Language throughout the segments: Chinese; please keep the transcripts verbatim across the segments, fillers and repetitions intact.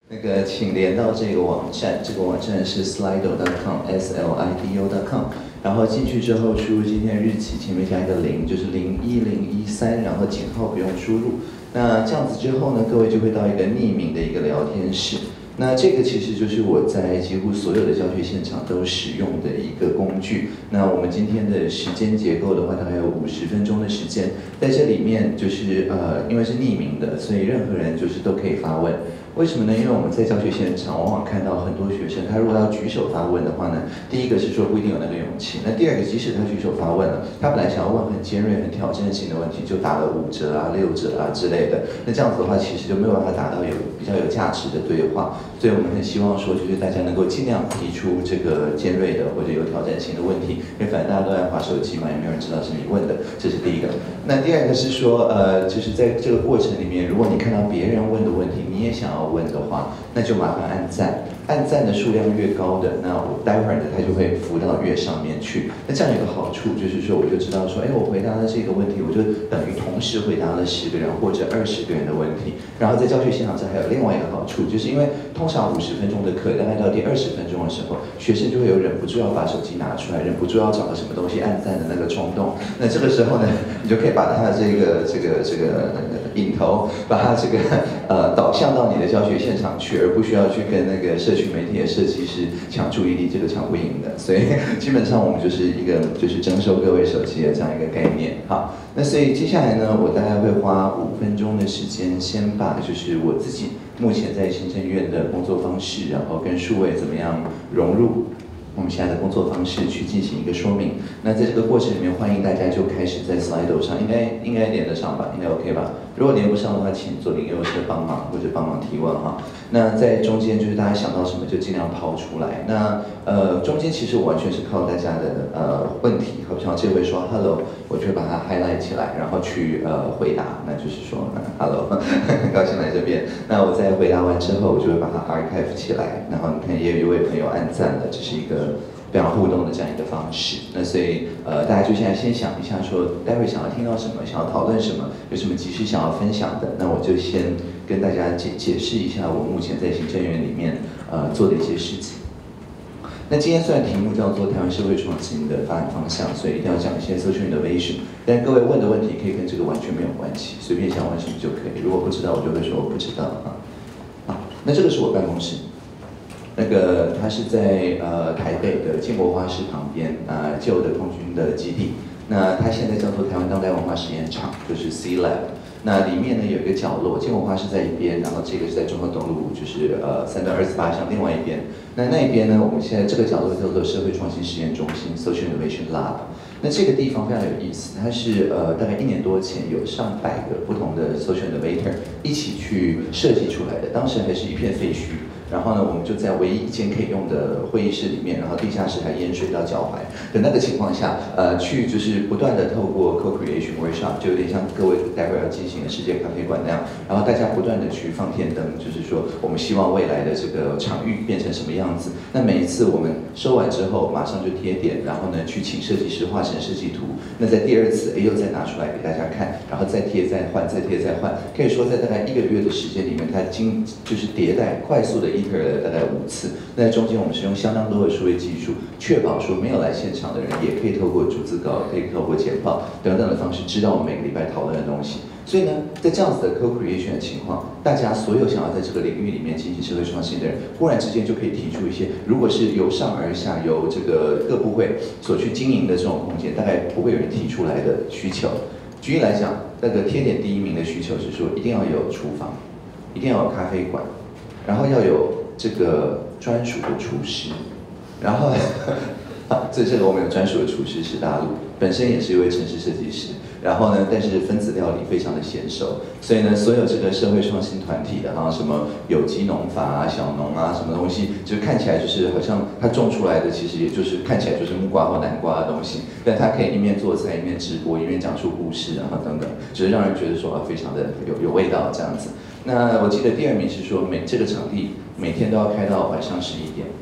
那个，请连到这个网站，这个网站是 slido dot com，s l i d o dot com。然后进去之后，输入今天的日期，前面加一个零，就是零一零一三，然后井号不用输入。那这样子之后呢，各位就会到一个匿名的一个聊天室。那这个其实就是我在几乎所有的教学现场都使用的一个工具。那我们今天的时间结构的话，大概有五十分钟的时间，在这里面就是呃，因为是匿名的，所以任何人就是都可以发问。为什么呢？因为我们在教学现场往往看到很多学生，他如果要举手发问的话呢，第一个是说不一定有那个勇气。那第二个，即使他举手发问了，他本来想要问很尖锐、很挑战性的问题，就打了五折啊、六折啊之类的。那这样子的话，其实就没有办法达到有比较有价值的对话。所以我们很希望说，就是大家能够尽量提出这个尖锐的或者有挑战性的问题，因为反正大家都在滑手机嘛，也没有人知道是你问的，这是第一个。那第二个是说，呃，就是在这个过程里面，如果你看到别人问的问题，你也想要问的话，那就麻烦按赞。按赞的数量越高的，那我待会儿呢，它就会浮到越上面去。那这样有个好处就是说，我就知道说，哎，我回答了这个问题，我就等于同时回答了十个人或者二十个人的问题。然后在教学现场这还有另外一个好处，就是因为通常五十分钟的课，大概到第二十分钟的时候，学生就会有忍不住要把手机拿出来，忍不住要找个什么东西按赞的那个冲动。那这个时候呢，你就可以把他的这个这个这个引头，把他这个呃导向到你的教学现场去，而不需要去跟那个社群媒体的设计师抢注意力，这个抢不赢的。所以基本上我们就是一个就是征收各位手机的这样一个概念。好，那所以接下来呢，我大概会花五分钟的时间，先把就是我自己目前在行政院的工作方式，然后跟数位怎么样融入我们现在的工作方式去进行一个说明。那在这个过程里面，欢迎大家就开始在 Slido 上，应该应该连得上吧？应该 OK 吧？如果连不上的话，请左邻右舍帮忙或者帮忙提问哈。那在中间就是大家想到什么就尽量抛出来。那呃中间其实我完全是靠大家的呃问题，好像这位说 Hello， 我就会把它 highlight 起来，然后去呃回答。那就是说、呃、Hello， 很高兴来这边。那我在回答完之后，我就会把它 archive 起来。然后你看，也有一位朋友按赞了，这是一个非常互动的这样一个方式。那所以呃，大家就现在先想一下说，待会想要听到什么，想要讨论什么，有什么急事想要分享的，那我就先跟大家解解释一下我目前在行政院里面呃做的一些事情。那今天虽然题目叫做台湾社会创新的发展方向，所以一定要讲一些 social innovation， 但各位问的问题可以跟这个完全没有关系，随便想问什么就可以。如果不知道，我就会说我不知道啊。好，那这个是我办公室。那个它是在呃台北的建国花市旁边，呃旧的空军的基地。那它现在叫做台湾当代文化实验场，就是 C Lab。那里面呢有一个角落，建国花市在一边，然后这个是在中和东路，就是呃三段二十八巷另外一边。那那一边呢，我们现在这个角落叫做社会创新实验中心 （Social Innovation Lab）。那这个地方非常有意思，它是呃大概一年多前有上百个不同的 social innovator 一起去设计出来的，当时还是一片废墟。然后呢，我们就在唯一一间可以用的会议室里面，然后地下室还淹水到脚踝的那个情况下，呃，去就是不断的透过 co-creation workshop， 就有点像各位待会儿要进行的世界咖啡馆那样，然后大家不断的去放天灯，就是说我们希望未来的这个场域变成什么样子。那每一次我们收完之后，马上就贴点，然后呢去请设计师画成设计图。那在第二次，哎又再拿出来给大家看，然后再贴再换，再贴再换。可以说在大概一个月的时间里面，它经就是迭代快速的。了大概五次，那在中间我们是用相当多的数位技术，确保说没有来现场的人也可以透过逐字稿、可以透过简报等等的方式，知道我们每个礼拜讨论的东西。所以呢，在这样子的 co-creation 的情况，大家所有想要在这个领域里面进行社会创新的人，忽然之间就可以提出一些，如果是由上而下，由这个各部会所去经营的这种空间，大概不会有人提出来的需求。举例来讲，那个贴点第一名的需求是说，一定要有厨房，一定要有咖啡馆。然后要有这个专属的厨师，然后，啊，这这个我们有专属的厨师是大陆，本身也是一位城市设计师，然后呢，但是分子料理非常的娴熟，所以呢，所有这个社会创新团体的哈，什么有机农法啊、小农啊，什么东西，就看起来就是好像他种出来的，其实也就是看起来就是木瓜或南瓜的东西，但他可以一面做菜，一面直播，一面讲述故事，然后等等，只是让人觉得说啊，非常的有有味道这样子。那我记得第二名是说每这个场地每天都要开到晚上十一点，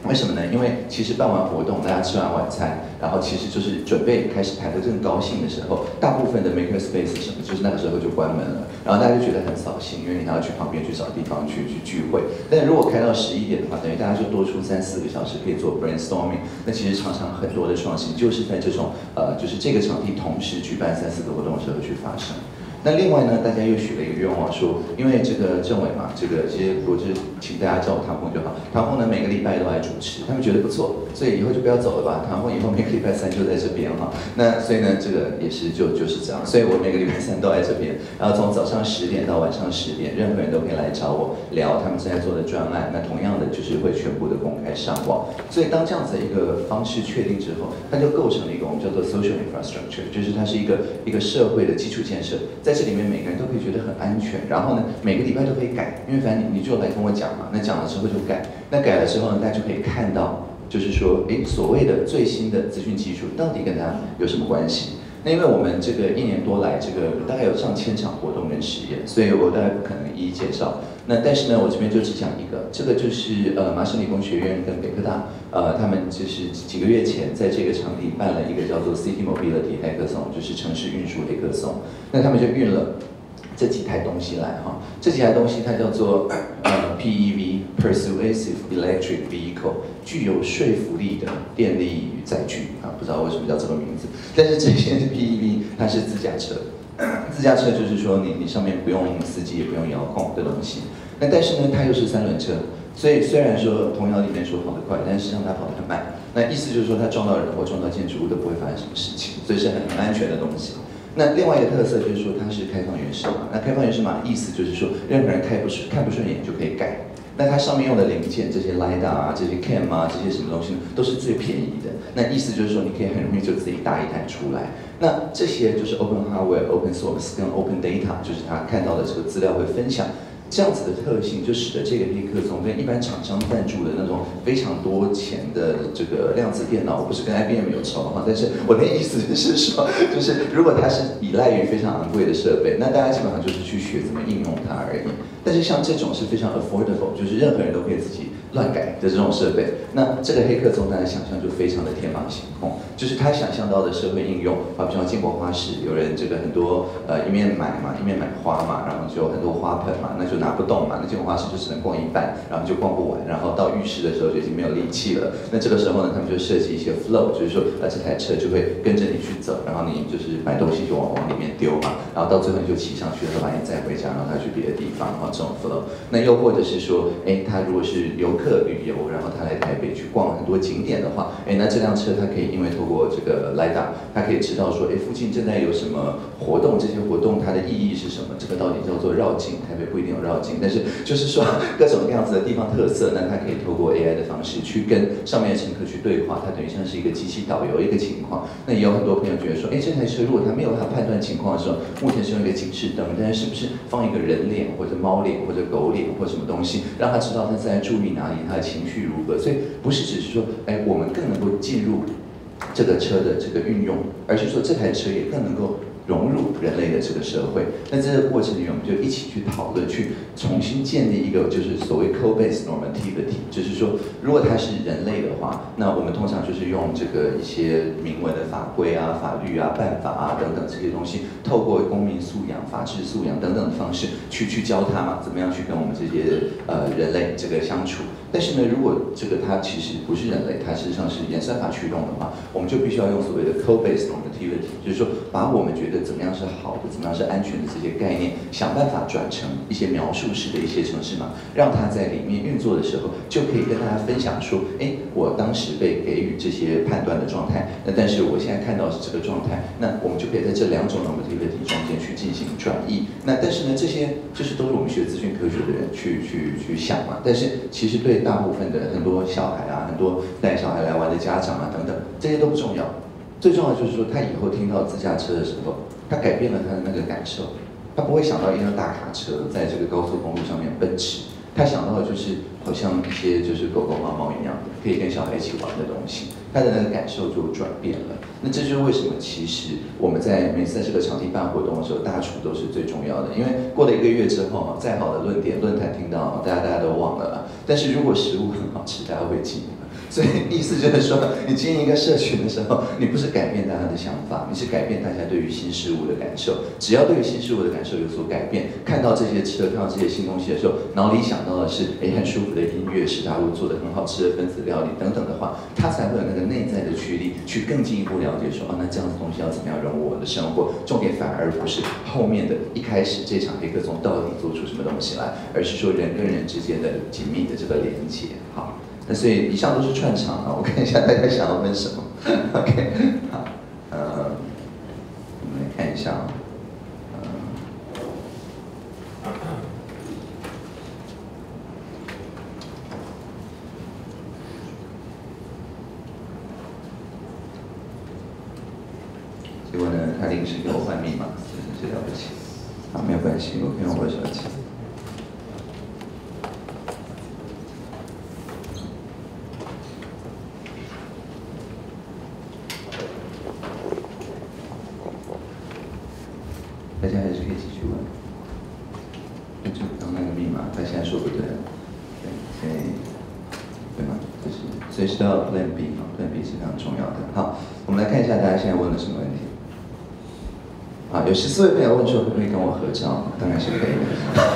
为什么呢？因为其实办完活动，大家吃完晚餐，然后其实就是准备开始谈得正高兴的时候，大部分的 maker space 什么，就是那个时候就关门了，然后大家就觉得很扫兴，因为你还要去旁边去找地方去去聚会。但如果开到十一点的话，等于大家就多出三四个小时可以做 brainstorming。那其实常常很多的创新就是在这种呃，就是这个场地同时举办三四个活动的时候去发生。那另外呢，大家又许了一个愿望说，因为这个政委嘛，这个其实我就请大家叫我唐凤就好。唐凤呢每个礼拜都来主持，他们觉得不错，所以以后就不要走了吧。唐凤以后每个礼拜三就在这边哈。那所以呢，这个也是就就是这样。所以我每个礼拜三都在这边，然后从早上十点到晚上十点，任何人都可以来找我聊他们正在做的专案。那同样的就是会全部的公开上网。所以当这样子的一个方式确定之后，它就构成了一个我们叫做 social infrastructure， 就是它是一个一个社会的基础建设。在在这里面每个人都可以觉得很安全，然后呢，每个礼拜都可以改，因为反正你你就来跟我讲嘛，那讲了之后就改，那改了之后呢，大家就可以看到，就是说，诶，所谓的最新的资讯技术到底跟它有什么关系？那因为我们这个一年多来，这个大概有上千场活动跟实验，所以我大概不可能一一介绍。那但是呢，我这边就只讲一个，这个就是呃麻省理工学院跟北科大，呃他们就是几个月前在这个场地办了一个叫做 City Mobility Hackathon， 就是城市运输黑客松。那他们就运了这几台东西来哈，这几台东西它叫做呃 P E V Persuasive Electric Vehicle， 具有说服力的电力载具啊，不知道为什么叫这个名字，但是这些 P E V 它是自驾车。自驾车就是说你你上面不用司机也不用遥控的东西，那但是呢它又是三轮车，所以虽然说童谣里面说跑得快，但是实际上它跑得很慢。那意思就是说它撞到人或撞到建筑物都不会发生什么事情，所以是很很安全的东西。那另外一个特色就是说它是开放原始码，那开放原始码的意思就是说任何人看不顺看不顺眼就可以改。那它上面用的零件，这些 lidar 啊，这些 cam 啊，这些什么东西呢，都是最便宜的。那意思就是说，你可以很容易就自己搭一台出来。那这些就是 open hardware、open source 跟 open data， 就是他看到的这个资料会分享。这样子的特性，就使得这个黑客松跟一般厂商赞助的那种非常多钱的这个量子电脑，我不是跟 I B M 有仇哈，但是我的意思是说，就是如果它是依赖于非常昂贵的设备，那大家基本上就是去学怎么应用它而已。但是像这种是非常 affordable， 就是任何人都可以自己乱改的这种设备，那这个黑客松大家想象就非常的天马行空，就是他想象到的社会应用，好比像建国花市，有人这个很多呃一面买嘛，一面买花嘛，然后就很多花盆嘛，那就拿不动嘛，那建国花市就只能逛一半，然后就逛不完，然后到浴室的时候就已经没有力气了。那这个时候呢，他们就设计一些 flow， 就是说呃这台车就会跟着你去走，然后你就是买东西就往往里面丢嘛，然后到最后你就骑上去，然后把你载回家，然后他去别的地方，哈，这种 flow。那又或者是说，哎，他如果是游客旅游，然后他来台北去逛很多景点的话，哎，那这辆车它可以因为透过这个 lidar， 它可以知道说，哎，附近正在有什么活动，这些活动它的意义是什么？这个到底叫做绕境，台北不一定有绕境，但是就是说各种各样子的地方特色，那它可以透过 A I 的方式去跟上面的乘客去对话，它等于像是一个机器导游一个情况。那也有很多朋友觉得说，哎，这台车如果它没有它判断情况的时候，目前是用一个警示灯，但是是不是放一个人脸或者猫脸或者狗脸或什么东西，让他知道他在注意哪里，他的情绪如何？所以不是只是说，哎，我们更能够进入这个车的这个运用，而是说这台车也更能够融入人类的这个社会。那在这个过程里面，我们就一起去讨论，去重新建立一个就是所谓 code-based normativity， 就是说，如果它是人类的话，那我们通常就是用这个一些明文的法规啊、法律啊、办法啊等等这些东西，透过公民素养、法治素养等等的方式去去教他嘛，怎么样去跟我们这些呃人类这个相处。但是呢，如果这个它其实不是人类，它事实上是演算法驱动的话，我们就必须要用所谓的 code-based normativity， 就是说把我们觉得怎么样是好的、怎么样是安全的这些概念，想办法转成一些描述式的一些程式码，让它在里面运作的时候，就可以跟大家分享说，哎，我当时被给予这些判断的状态，那但是我现在看到是这个状态，那我们就可以在这两种 normativity 中间去进行转译。那但是呢，这些就是都是我们学资讯科学的人去去去想嘛，但是其实对大部分的很多小孩啊，很多带小孩来玩的家长啊等等，这些都不重要。最重要的就是说，他以后听到自驾车的时候，他改变了他的那个感受，他不会想到一辆大卡车在这个高速公路上面奔驰，他想到的就是好像一些就是狗狗猫猫一样的，可以跟小孩一起玩的东西，他的那个感受就转变了。那这就是为什么其实我们在每次在这个场地办活动的时候，大厨都是最重要的，因为过了一个月之后，再好的论点论坛听到，大家大家都忘了啦。但是如果食物很好吃，大家会记得。 所以意思就是说，你经营一个社群的时候，你不是改变大家的想法，你是改变大家对于新事物的感受。只要对于新事物的感受有所改变，看到这些车，看到这些新东西的时候，脑里想到的是，哎，很舒服的音乐，是大陆做的很好吃的分子料理等等的话，他才会有那个内在的驱力，去更进一步了解说，哦，那这样子东西要怎么样融入我的生活？重点反而不是后面的一开始这场黑客松到底做出什么东西来，而是说人跟人之间的紧密的这个连接。好。那所以以上都是串场啊，我看一下大家想要问什么。OK， 好，呃，我们来看一下啊，呃，结果呢，他临时给我换密码，真的是了不起。好，没有关系，我可以用我的手机。大家还是可以继续问。就刚那个密码，他现在说不对了，对，所以对吗？就是随时都要 Plan B 啊 ，Plan B 是非常重要的。好，我们来看一下大家现在问了什么问题。啊，有十四位朋友问说，可不可以跟我合照？当然是可以的。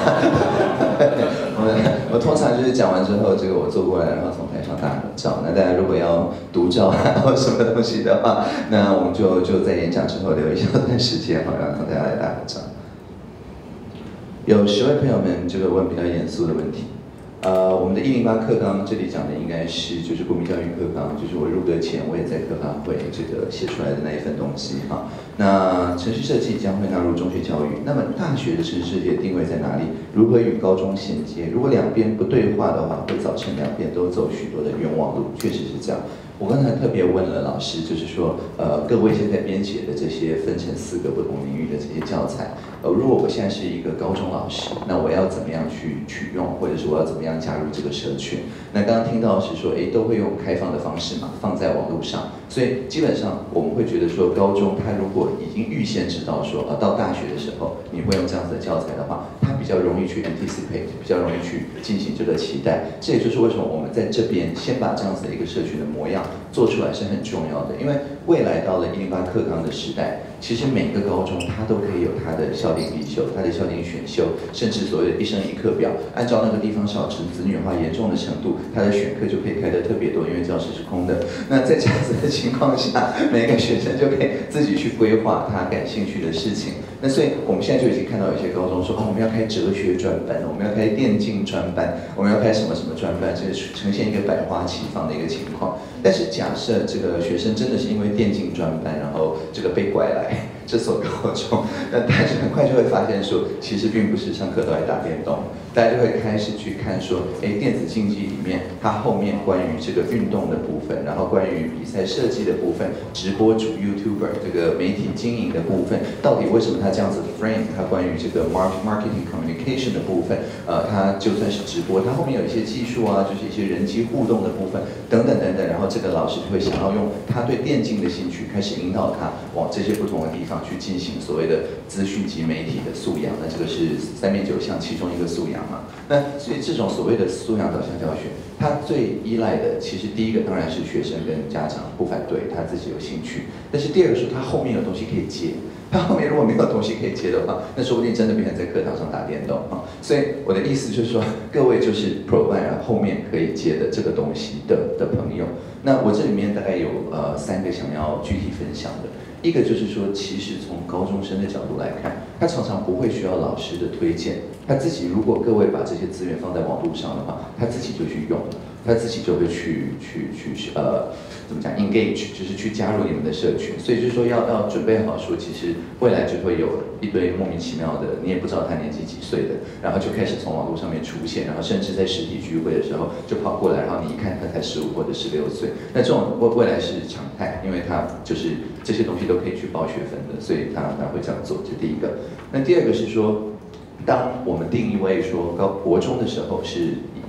我我通常就是讲完之后，这个我坐过来，然后从台上打合照。那大家如果要独照或什么东西的话，那我们就就在演讲之后留一小段时间，好让大家来打合照。有十位朋友们这个问比较严肃的问题。呃，我们的一零八课纲这里讲的应该是就是国民教育课纲，就是我入阁前我也在课发会这个写出来的那一份东西哈。那程序设计将会纳入中学教育，那么大学的程序设计的定位在哪里？如何与高中衔接？如果两边不对话的话，会造成两边都走许多的冤枉路，确实是这样。我刚才特别问了老师，就是说，呃，各位现在编写的这些分成四个不同领域的这些教材，呃，如果我现在是一个高中老师，那我要怎么样去取用，或者是我要怎么样加入这个社群？那刚刚听到是说，哎，都会用开放的方式嘛，放在网络上，所以基本上我们会觉得说，高中他如果已经预先知道说，呃，到大学的时候你会用这样子的教材的话，他比较容易去 anticipate， 比较容易去进行这个期待。这也就是为什么我们在这边先把这样子的一个社群的模样做出来是很重要的，因为未来到了一零八课纲的时代，其实每个高中它都可以有它的校定必修、它的校定选修，甚至所谓的一生一课表，按照那个地方小子子女化严重的程度，它的选课就可以开得特别多，因为教室是空的。那在这样子的情况下，每个学生就可以自己去规划他感兴趣的事情。那所以我们现在就已经看到有些高中说，哦，我们要开哲学专班，我们要开电竞专班，我们要开什么什么专班，这个呈现一个百花齐放的一个情况。但是假设这个学生真的是因为电竞专班，然后这个被拐来这所高中，那大家很快就会发现说，其实并不是上课都在打电动，大家就会开始去看说，哎，电子竞技里面它后面关于这个运动的部分，然后关于比赛设计的部分，直播主 YouTuber 这个媒体经营的部分，到底为什么它这样子的 frame， 它关于这个 marketing communication 的部分，呃，它就算是直播，它后面有一些技术啊，就是一些人机互动的部分，等等等等，然后这个老师就会想要用他对电竞的兴趣，开始引导他往这些不同的地方去进行所谓的资讯及媒体的素养。那这个是三面九项其中一个素养嘛？那所以这种所谓的素养导向教学，它最依赖的其实第一个当然是学生跟家长不反对，他自己有兴趣，但是第二个是他后面有东西可以接。他后面如果没有东西可以接的话，那说不定真的变成在课堂上打电动啊。所以我的意思就是说，各位就是 provide 后面可以接的这个东西的的朋友。那我这里面大概有呃三个想要具体分享的。一个就是说，其实从高中生的角度来看，他常常不会需要老师的推荐，他自己如果各位把这些资源放在网络上的话，他自己就去用，他自己就会去去去呃怎么讲 engage， 就是去加入你们的社群。所以就是说要要准备好说，其实未来就会有一堆莫名其妙的，你也不知道他年纪几岁的，然后就开始从网络上面出现，然后甚至在实体聚会的时候就跑过来，然后你一看他才十五或者十六岁，那这种未未来是常态，因为他就是这些东西都可以去报学分的，所以他他会这样做，这第一个。那第二个是说，当我们定义为说高国中的时候是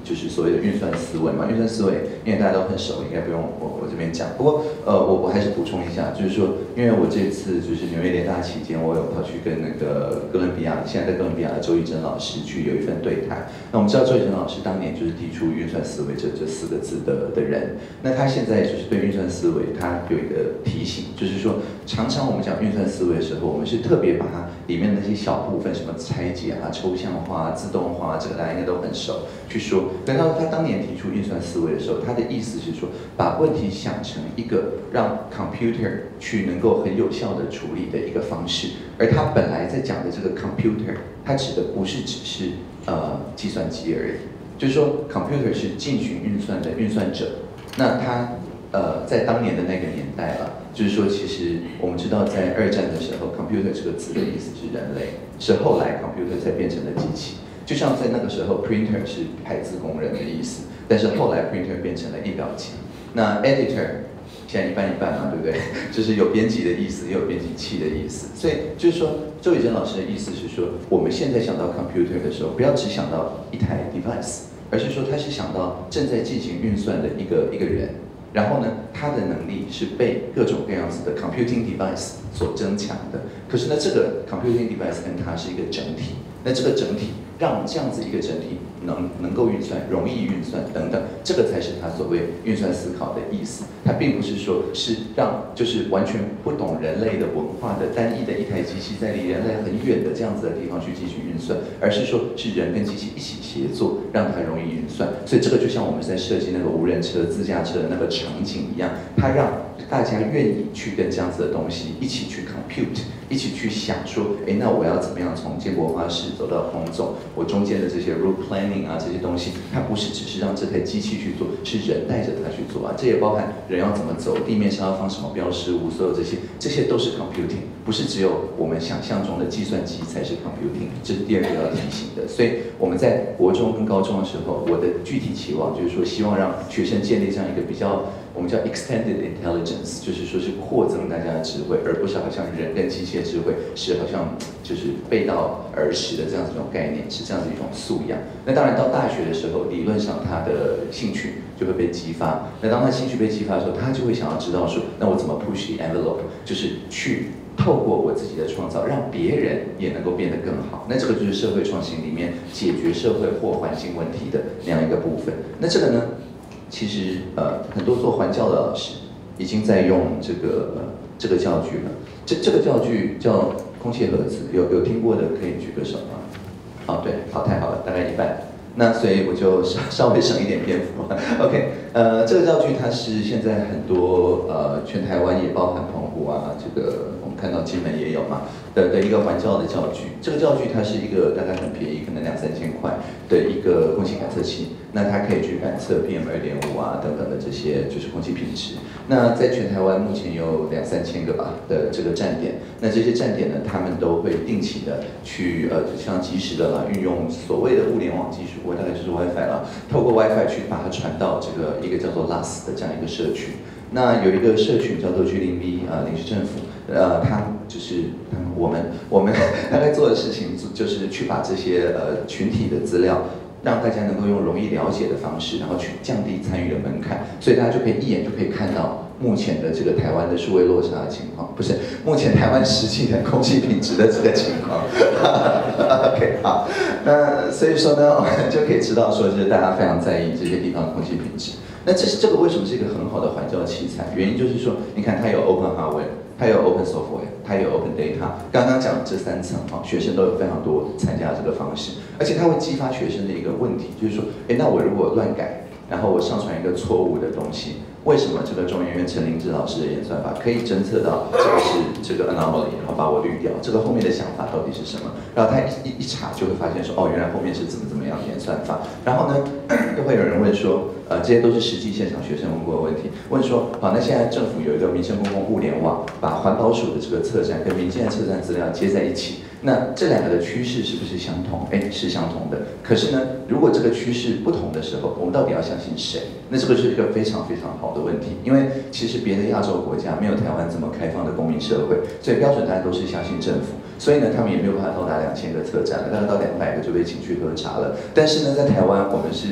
就是所谓的运算思维嘛。运算思维，因为大家都很熟，应该不用我我这边讲。不过呃，我我还是补充一下，就是说，因为我这次就是纽约联大期间，我有跑去跟那个哥伦比亚，现在在哥伦比亚的周一珍老师去有一份对谈。那我们知道周一珍老师当年就是提出运算思维这这四个字的的人，那他现在就是对运算思维，他有一个提醒，就是说，常常我们讲运算思维的时候，我们是特别把它里面的那些小部分，什么拆解啊、抽象化、自动化，这个大家应该都很熟，去说。但他他当年提出运算思维的时候，他的意思是说，把问题想成一个让 computer 去能够很有效的处理的一个方式，而他本来在讲的这个 computer， 它指的不是只是呃计算机而已，就是说 computer 是进行运算的运算者，那他呃在当年的那个年代了。就是说，其实我们知道，在二战的时候 ，computer 这个词的意思是人类，是后来 computer 才变成了机器。就像在那个时候 ，printer 是排字工人的意思，但是后来 printer 变成了印表机。那 editor 现在一半一半嘛，对不对？就是有编辑的意思，也有编辑器的意思。所以就是说，周以真老师的意思是说，我们现在想到 computer 的时候，不要只想到一台 device， 而是说他是想到正在进行运算的一个一个人。然后呢，它的能力是被各种各样子的 computing device 所增强的。可是呢，这个 computing device 跟它是一个整体。那这个整体让这样子一个整体能能够运算、容易运算等等，这个才是它所谓运算思考的意思。它并不是说是让就是完全不懂人类的文化的单一的一台机器在离人类很远的这样子的地方去继续运算，而是说是人跟机器一起协作，让它容易运算。所以这个就像我们在设计那个无人车、自驾车的那个场景一样，它让大家愿意去跟这样子的东西一起去 compute， 一起去想说，哎，那我要怎么样从建国花市走到空总？我中间的这些 route planning 啊，这些东西，它不是只是让这台机器去做，是人带着它去做啊。这也包含人要怎么走，地面上要放什么标识物，所有这些，这些都是 computing， 不是只有我们想象中的计算机才是 computing。这是第二个要提醒的。所以我们在国中跟高中的时候，我的具体期望就是说，希望让学生建立这样一个比较。我们叫 extended intelligence， 就是说是扩增大家的智慧，而不是好像人跟机械智慧是好像就是背道而驰的这样子一种概念，是这样子一种素养。那当然到大学的时候，理论上他的兴趣就会被激发。那当他兴趣被激发的时候，他就会想要知道说，那我怎么 push the envelope， 就是去透过我自己的创造，让别人也能够变得更好。那这个就是社会创新里面解决社会或环境问题的那样一个部分。那这个呢？其实，呃，很多做环教的老师已经在用这个、呃、这个教具了。这这个教具叫空气盒子，有有听过的可以举个手吗？哦，对，好，太好了，大概一半。那所以我就稍稍微省一点篇幅。OK， 呃，这个教具它是现在很多呃全台湾也包含澎湖啊，这个我们看到金门也有嘛的的一个环教的教具。这个教具它是一个大概很便宜，可能两三千块的一个空气感测器。那它可以去感测 P M 二点五 啊等等的这些就是空气品质。那在全台湾目前有两三千个吧的这个站点。那这些站点呢，他们都会定期的去呃，就像及时的啦，运用所谓的物联网技术，我大概就是 WiFi 啦，透过 WiFi 去把它传到这个一个叫做 L A S 的这样一个社群。那有一个社群叫做 G 零 B 啊、呃，临时政府，呃，他就是他们我们我们大概做的事情就是去把这些呃群体的资料。让大家能够用容易了解的方式，然后去降低参与的门槛，所以大家就可以一眼就可以看到目前的这个台湾的数位落差的情况，不是目前台湾实际的空气品质的这个情况。OK， 好，那所以说呢，我们就可以知道说，就是大家非常在意这些地方的空气品质。那这是这个为什么是一个很好的环教器材？原因就是说，你看它有 Open Hardware。它有 Open Software， 它有 Open Data。刚刚讲这三层哈，学生都有非常多参加这个方式，而且它会激发学生的一个问题，就是说，哎，那我如果乱改，然后我上传一个错误的东西，为什么这个中研院陈林志老师的演算法可以侦测到这个是这个 anomaly， 然后把我滤掉？这个后面的想法到底是什么？然后他一一查就会发现说，哦，原来后面是怎么怎么样的演算法。然后呢，又会有人问说，呃，这些都是实际现场学生问过的问题。问说，好，那现在政府有一个民生公共物联网，把环保署的这个测站跟民间的测站资料接在一起。那这两个的趋势是不是相同？哎，是相同的。可是呢，如果这个趋势不同的时候，我们到底要相信谁？那这个是一个非常非常好的问题，因为其实别的亚洲国家没有台湾这么开放的公民社会，所以标准答案都是相信政府。所以呢，他们也没有办法到达两千个测站了，大概到两百个就被请去喝茶了。但是呢，在台湾，我们是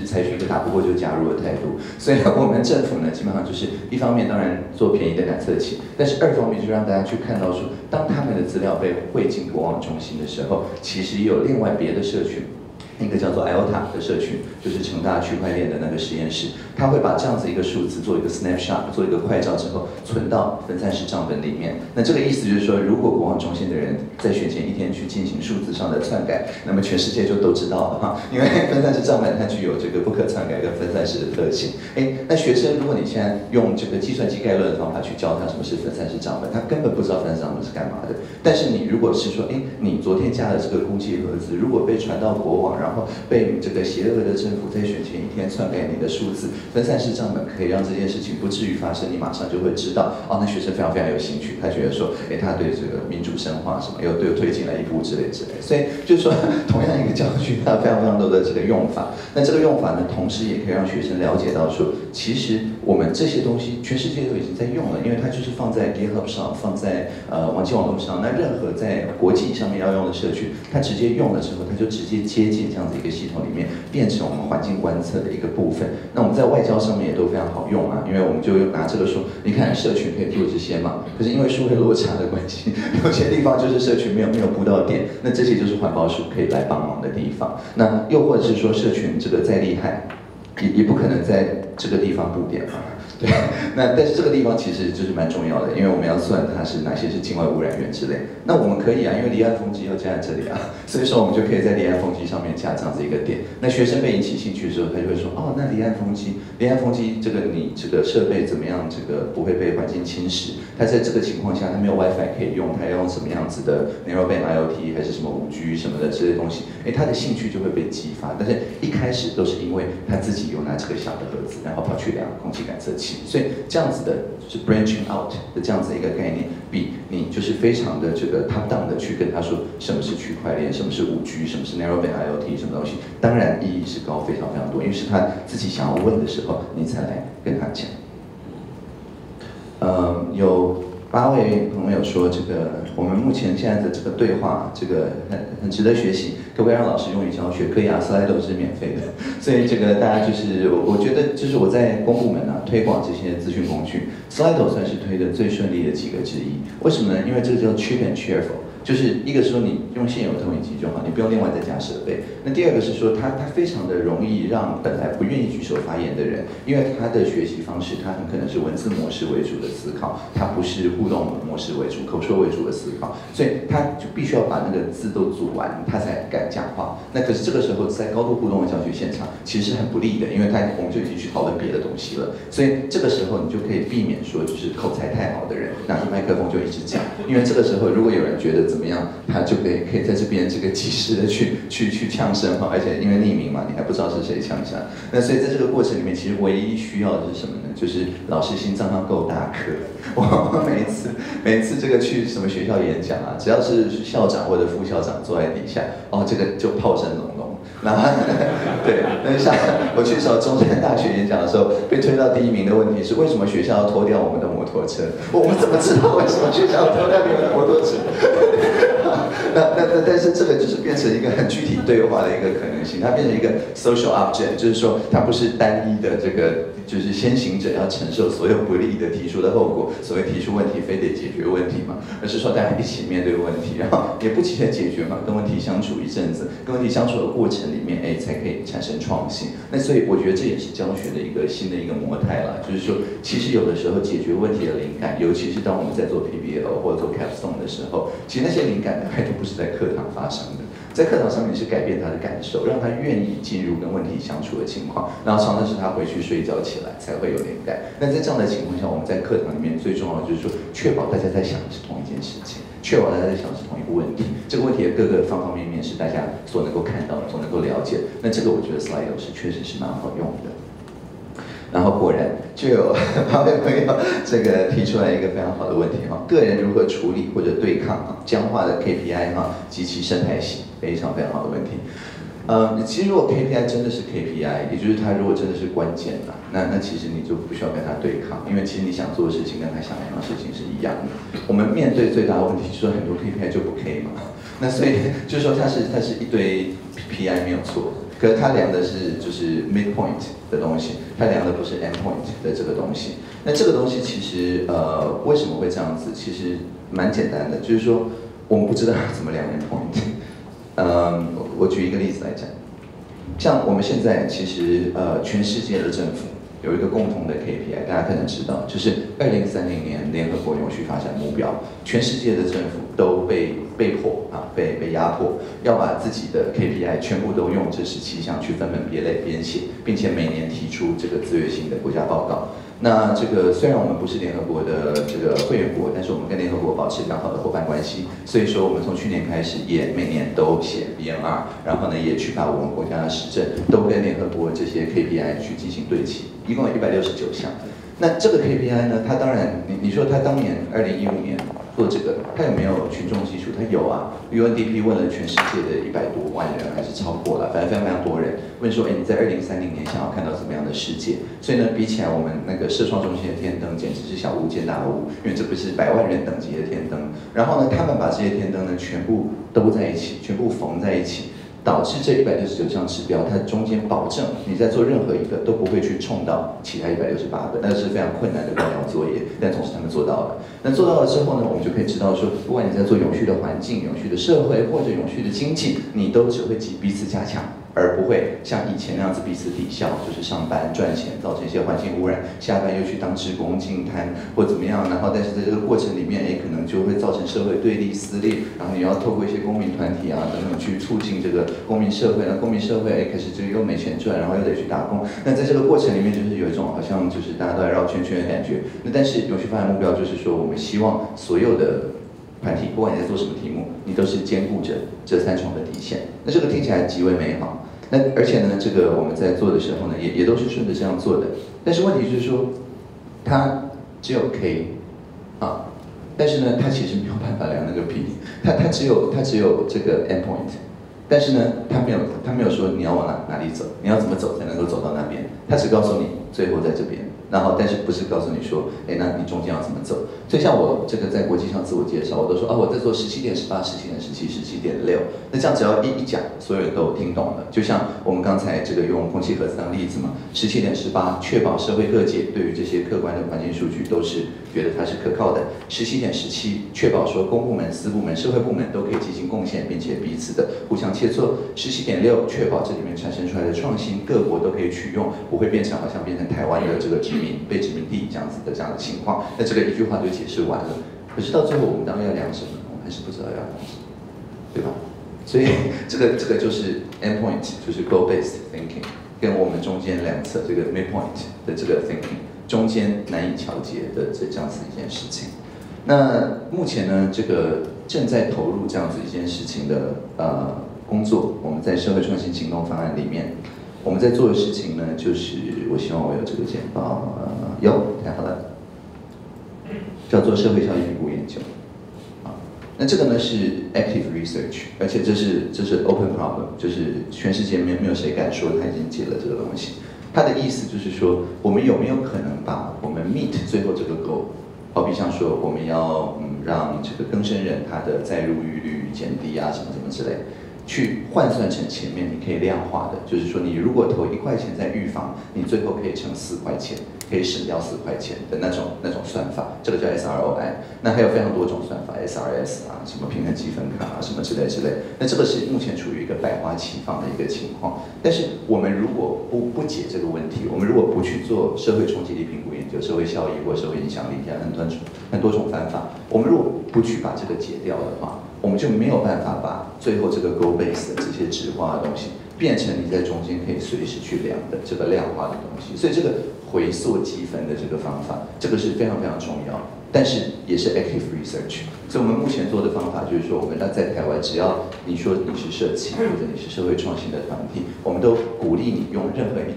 采取一个打不过就加入的态度。所以呢，我们政府呢，基本上就是一方面当然做便宜的感测器，但是二方面就让大家去看到说，当他们的资料被汇进国网中心的时候，其实也有另外别的社群。一个叫做 I O T A 的社群，就是成大区块链的那个实验室，他会把这样子一个数字做一个 snapshot， 做一个快照之后，存到分散式账本里面。那这个意思就是说，如果国网中心的人在选前一天去进行数字上的篡改，那么全世界就都知道了哈，因为分散式账本它具有这个不可篡改跟分散式的特性。哎，那学生如果你现在用这个计算机概论的方法去教他什么是分散式账本，他根本不知道分散式账本是干嘛的。但是你如果是说，哎，你昨天加的这个估计盒子，如果被传到国网，然后被这个邪恶的政府在选前一天篡改你的数字，分散式账本可以让这件事情不至于发生，你马上就会知道，哦，那学生非常非常有兴趣，他觉得说，哎，他对这个民主深化什么又对推进了一步之类之类，所以就是说，同样一个教具，它非常非常多的这个用法。那这个用法呢，同时也可以让学生了解到说，其实我们这些东西全世界都已经在用了，因为它就是放在 GitHub 上，放在呃网际网络上，那任何在国际上面要用的社区，它直接用了之后，它就直接接进这样子一个系统里面，变成我们环境观测的一个部分。那我们在外交上面也都非常好用啊，因为我们就拿这个说，你看社群可以做这些嘛，可是因为数位落差的关系，有些地方就是社群没有没有布到点，那这些就是环保署可以来帮忙的地方。那又或者是说社群这个再厉害，也也不可能在这个地方布点嘛。对，那但是这个地方其实就是蛮重要的，因为我们要算它是哪些是境外污染源之类。那我们可以啊，因为离岸风机要加在这里啊，所以说我们就可以在离岸风机上面加这样子一个点。那学生被引起兴趣的时候，他就会说，哦，那离岸风机，离岸风机这个你这个设备怎么样，这个不会被环境侵蚀？它在这个情况下，它没有 WiFi 可以用，它要用什么样子的 Narrowband I O T 还是什么五 G 什么的这些东西？哎，他的兴趣就会被激发。但是一开始都是因为他自己有拿这个小的盒子，然后跑去量空气感测器。所以这样子的，就是 branching out 的这样子一个概念，比你就是非常的这个 top down 的去跟他说什么是区块链，什么是五 G， 什么是 Narrowband I O T， 什么东西，当然意义是高非常非常多，因为是他自己想要问的时候，你才来跟他讲。嗯，有八位朋友说，这个我们目前现在的这个对话，这个很很值得学习，可不可以让老师用于教学？可以啊 ，Slido 是免费的，所以这个大家就是我我觉得就是我在公部门啊推广这些资讯工具 ，Slido 算是推的最顺利的几个之一。为什么呢？因为这个叫 cheap and cheerful。就是一个是说你用现有投影机就好，你不用另外再加设备。那第二个是说它它非常的容易让本来不愿意举手发言的人，因为他的学习方式，他很可能是文字模式为主的思考，它不是互动模式为主、口说为主的思考，所以他就必须要把那个字都组完，他才敢讲话。那可是这个时候在高度互动的教学现场，其实是很不利的，因为他我们就已经去讨论别的东西了。所以这个时候你就可以避免说，就是口才太好的人拿着麦克风就一直讲，因为这个时候如果有人觉得怎么样，他就可以可以在这边这个及时的去去去呛声哈，而且因为匿名嘛，你还不知道是谁呛声。那所以在这个过程里面，其实唯一需要的是什么呢？就是老师心脏要够大颗。我每一次每一次这个去什么学校演讲啊，只要是校长或者副校长坐在底下，哦，这个就炮声隆隆。然后对，那像我去什么中山大学演讲的时候，被推到第一名的问题是为什么学校要拖掉我们的摩托车？我们怎么知道为什么学校要拖掉你们的摩托车？那那那，但是这个就是变成一个很具体对话的一个可能性，它变成一个 social object， 就是说它不是单一的这个，就是先行者要承受所有不利的提出的后果，所谓提出问题非得解决问题嘛，而是说大家一起面对问题，然后也不急着解决嘛，跟问题相处一阵子，跟问题相处的过程里面，哎，才可以产生创新。那所以我觉得这也是教学的一个新的一个模态啦，就是说，其实有的时候解决问题的灵感，尤其是当我们在做 P B L 或者做 capstone 的时候，其实那些灵感大概都不是在课堂发生的，在课堂上面是改变他的感受，让他愿意进入跟问题相处的情况，然后常常是他回去睡觉起来才会有灵感。那在这样的情况下，我们在课堂里面最重要的就是说，确保大家在想的是同一件事情，确保大家在想的是同一个问题，这个问题的各个方方面面是大家所能够看到的，所能够了解。那这个我觉得 Slido 是确实是蛮好用的。然后果然就有旁边朋友这个提出来一个非常好的问题哈，个人如何处理或者对抗啊僵化的 K P I 哈及其生态系，非常非常好的问题。呃，其实如果 K P I 真的是 K P I， 也就是它如果真的是关键啦，那那其实你就不需要跟它对抗，因为其实你想做的事情跟他想的事情是一样的。我们面对最大的问题就是说很多 K P I 就不 K 嘛，那所以就是说它是它是一堆 P I 没有错， 可是它量的是就是 midpoint 的东西，它量的不是 endpoint 的这个东西。那这个东西其实呃为什么会这样子？其实蛮简单的，就是说我们不知道怎么量 endpoint。嗯，我举一个例子来讲，像我们现在其实呃全世界的政府有一个共同的 K P I， 大家可能知道，就是二零三零年联合国永续发展目标，全世界的政府都被被迫啊，被被压迫，要把自己的 K P I 全部都用这十七项去分门别类编写，并且每年提出这个自愿性的国家报告。那这个虽然我们不是联合国的这个会员国，但是我们跟联合国保持良好的伙伴关系，所以说我们从去年开始也每年都写 B N R， 然后呢也去把我们国家的施政都跟联合国这些 K P I 去进行对齐，一共有一百六十九项。那这个 K P I 呢，它当然你你说它当年二零一五年做这个，它有没有群众基础？它有啊 ，U N D P 问了全世界的一百多万人，还是超过了，反正非常非常多人问说，哎，你在二零三零年想要看到怎么样的世界？所以呢，比起来我们那个社创中心的天灯，简直是小巫见大巫，因为这不是百万人等级的天灯。然后呢，他们把这些天灯呢全部兜在一起，全部缝在一起。导致这一百六十九项指标，它中间保证你在做任何一个都不会去冲到其他一百六十八个，那是非常困难的官僚作业，但同时他们做到了。那做到了之后呢，我们就可以知道说，不管你在做永续的环境、永续的社会或者永续的经济，你都只会彼此加强，而不会像以前那样子彼此抵消，就是上班赚钱造成一些环境污染，下班又去当职工净滩或怎么样，然后但是在这个过程里面，也可能就会造成社会对立撕裂，然后你要透过一些公民团体啊等等去促进这个公民社会，那公民社会哎可是这个又没钱赚，然后又得去打工，那在这个过程里面就是有一种好像就是大家都在绕圈圈的感觉。那但是永续发展目标就是说，我们希望所有的团体，不管你在做什么题目，你都是兼顾着这三重的底线。那这个听起来极为美好。那而且呢，这个我们在做的时候呢，也也都是顺着这样做的。但是问题是说，它只有 K 啊，但是呢，它其实没有办法量那个 P， 它它只有它只有这个 endpoint， 但是呢，它没有它没有说你要往哪哪里走，你要怎么走才能够走到那边，它只告诉你最后在这边。然后，但是不是告诉你说，哎，那你中间要怎么走？所以像我这个在国际上自我介绍，我都说啊，我在做十七点十八、十七点十七、十七点六。那这样只要一一讲，所有人都有听懂了。就像我们刚才这个用空气盒子当例子嘛，十七点十八确保社会各界对于这些客观的环境数据都是觉得它是可靠的。十七点十七确保说公部门、私部门、社会部门都可以进行贡献，并且彼此的互相切磋。十七点六确保这里面产生出来的创新，各国都可以取用，不会变成好像变成台湾的这个殖民被殖民地这样子的这样的情况。那这个一句话就解释完了。可是到最后我们当然要量什么，我们还是不知道要量什么，对吧？所以这个这个就是 endpoint， 就是 goal-based thinking， 跟我们中间两侧这个 midpoint 的这个 thinking 中间难以调节的这这样子一件事情。那目前呢，这个正在投入这样子一件事情的呃工作，我们在社会创新行动方案里面，我们在做的事情呢，就是我希望我有这个简报，呃，有，太好了。叫做社会效益评估研究，啊，那这个呢是 active research， 而且这是这是 open problem， 就是全世界没有没有谁敢说他已经解了这个东西。它的意思就是说，我们有没有可能把我们 meet 最后这个 goal， 好比像说我们要嗯让这个更生人他的再入狱率减低啊什么什么之类，去换算成前面你可以量化的，就是说你如果投一块钱在预防，你最后可以乘四块钱。可以省掉四块钱的那种那种算法，这个叫 S R O I。那还有非常多种算法 ，S R S 啊，什么平衡积分卡啊，什么之类之类。那这个是目前处于一个百花齐放的一个情况。但是我们如果不不解这个问题，我们如果不去做社会冲击力评估研究、社会效益或社会影响力这样很多种很多种方法，我们如果不去把这个解掉的话，我们就没有办法把最后这个 goal base 的这些质化的东西，变成你在中间可以随时去量的这个量化的东西。所以这个回溯积分的这个方法，这个是非常非常重要，但是也是 active research。所以我们目前做的方法就是说，我们在台湾，只要你说你是社企或者你是社会创新的团体，我们都鼓励你用任何一种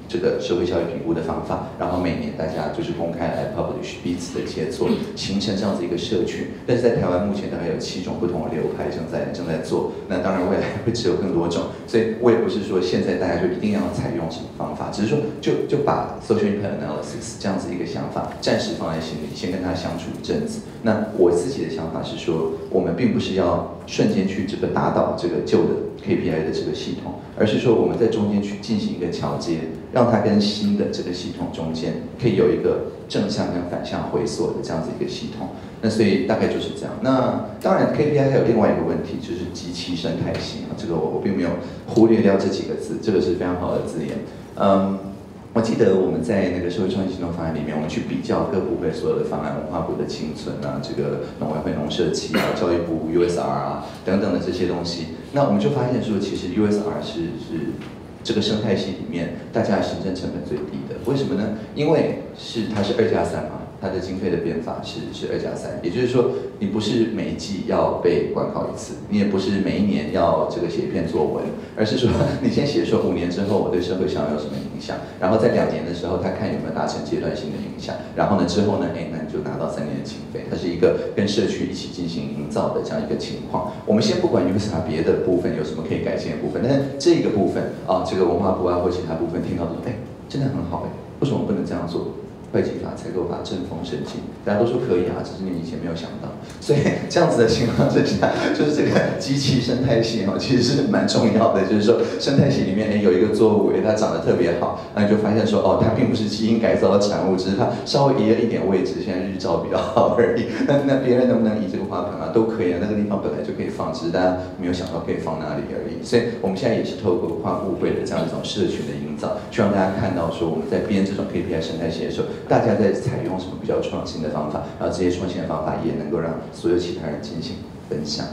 这个社会效益评估的方法，然后每年大家就是公开来 publish 彼此的切磋，形成这样子一个社群。但是在台湾目前大概有七种不同的流派正在正在做，那当然未来会只有更多种，所以我也不是说现在大家就一定要采用什么方法，只是说就就把 social impact analysis 这样子一个想法暂时放在心里，先跟他相处一阵子。那我自己的想法是说，我们并不是要瞬间去这个打倒这个旧的 K P I 的这个系统，而是说我们在中间去进行一个桥接，让它跟新的这个系统中间可以有一个正向跟反向回溯的这样子一个系统。那所以大概就是这样。那当然 K P I 还有另外一个问题，就是机器生态系啊，这个我我并没有忽略掉这几个字，这个是非常好的字眼。嗯。我记得我们在那个社会创新行动方案里面，我们去比较各部会所有的方案，文化部的清存啊，这个农委会农社企啊，教育部 U S R 啊等等的这些东西，那我们就发现说，其实 U S R 是是这个生态系里面大家的行政成本最低的。为什么呢？因为是它是二加三嘛。它的经费的编法是是二加三，也就是说，你不是每一季要被管考一次，你也不是每一年要这个写一篇作文，而是说你先写说五年之后我对社会上有什么影响，然后在两年的时候他看有没有达成阶段性的影响，然后呢之后呢，哎，那你就拿到三年的经费，它是一个跟社区一起进行营造的这样一个情况。我们先不管有啥别的部分有什么可以改进的部分，但是这个部分啊，这个文化部啊或其他部分听到说，哎，真的很好哎，为什么不能这样做？会计法、采购法针锋相对，大家都说可以啊，只是你以前没有想到。所以这样子的情况之下，就是这个机器生态系哦，其实是蛮重要的。就是说，生态系里面哎有一个作物，哎它长得特别好，那你就发现说哦，它并不是基因改造的产物，只是它稍微移了一点位置，现在日照比较好而已。那那别人能不能移这个花盆啊？都可以啊，那个地方本来就可以放，只是大家没有想到可以放哪里而已。所以我们现在也是透过跨部会的这样一种社群的营造，去让大家看到说我们在编这种 K P I 生态系的时候，大家在采用什么比较创新的方法，然后这些创新的方法也能够让所有其他人进行分享。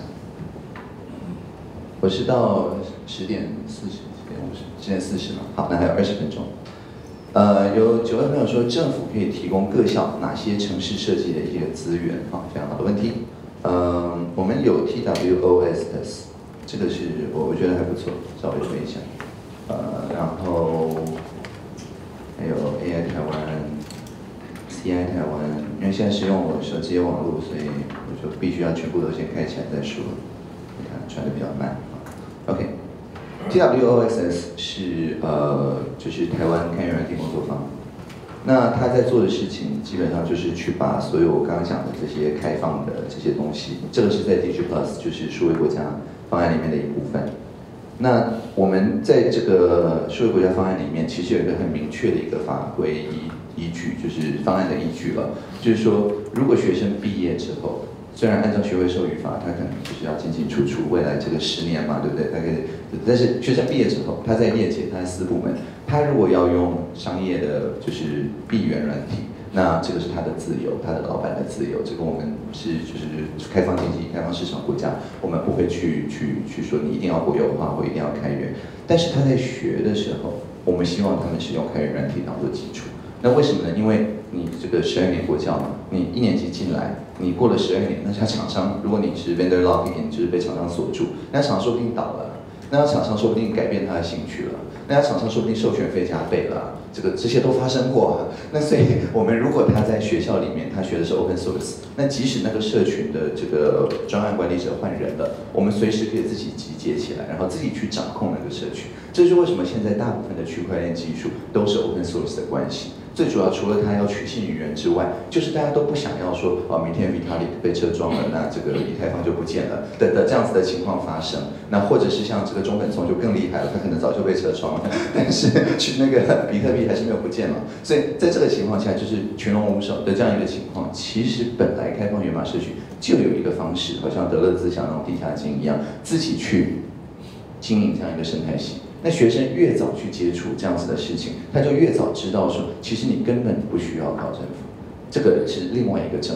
我是到十点四十，十点五十，十点四十嘛，好，那还有二十分钟。呃，有九位朋友说，政府可以提供各校哪些城市设计的一些资源？啊，非常好的问题。呃，我们有 T W O S S， 这个是我我觉得还不错，稍微推一下。呃，然后还有 A I 台湾。C I 台湾，因为现在是用我手机网络，所以我就必须要全部都先开起来再说。你看传的比较慢。OK，T W O S S 是呃，就是台湾开源软体工作坊。那他在做的事情，基本上就是去把所有我刚刚讲的这些开放的这些东西，这个是在 Digi Plus， 就是数位国家方案里面的一部分。那我们在这个数位国家方案里面，其实有一个很明确的一个法规依依据，就是方案的依据了。就是说，如果学生毕业之后，虽然按照学位授予法，他可能就是要进进出出，未来这个十年嘛，对不对？大概，但是学生毕业之后，他在业界，他在私部门，他如果要用商业的，就是闭源软体。那这个是他的自由，他的老板的自由，这个我们是就是开放经济、开放市场国家，我们不会去去去说你一定要国有化或一定要开源。但是他在学的时候，我们希望他们使用开源软体当做基础。那为什么呢？因为你这个十二年国教嘛，你一年级进来，你过了十二年，那家厂商，如果你是 vendor lock-in， 就是被厂商锁住，那厂商说不定倒了，那家厂商说不定改变他的兴趣了，那家厂商说不定授权费加倍了。这个这些都发生过、啊，那所以我们如果他在学校里面，他学的是 open source， 那即使那个社群的这个专案管理者换人了，我们随时可以自己集结起来，然后自己去掌控那个社群。这就是为什么现在大部分的区块链技术都是 open source 的关系。最主要除了它要取信于人之外，就是大家都不想要说哦，明天 Vitalik 被车撞了，那这个以太坊就不见了的的这样子的情况发生。那或者是像这个中本聪就更厉害了，他可能早就被车撞了，但是去那个比特币还是没有不见了。所以在这个情况下，就是群龙无首的这样一个情况，其实本来开放源码社区就有一个方式，好像德勒兹像那种地下经一样，自己去经营这样一个生态系。那学生越早去接触这样子的事情，他就越早知道说，其实你根本不需要靠政府，这个是另外一个政府，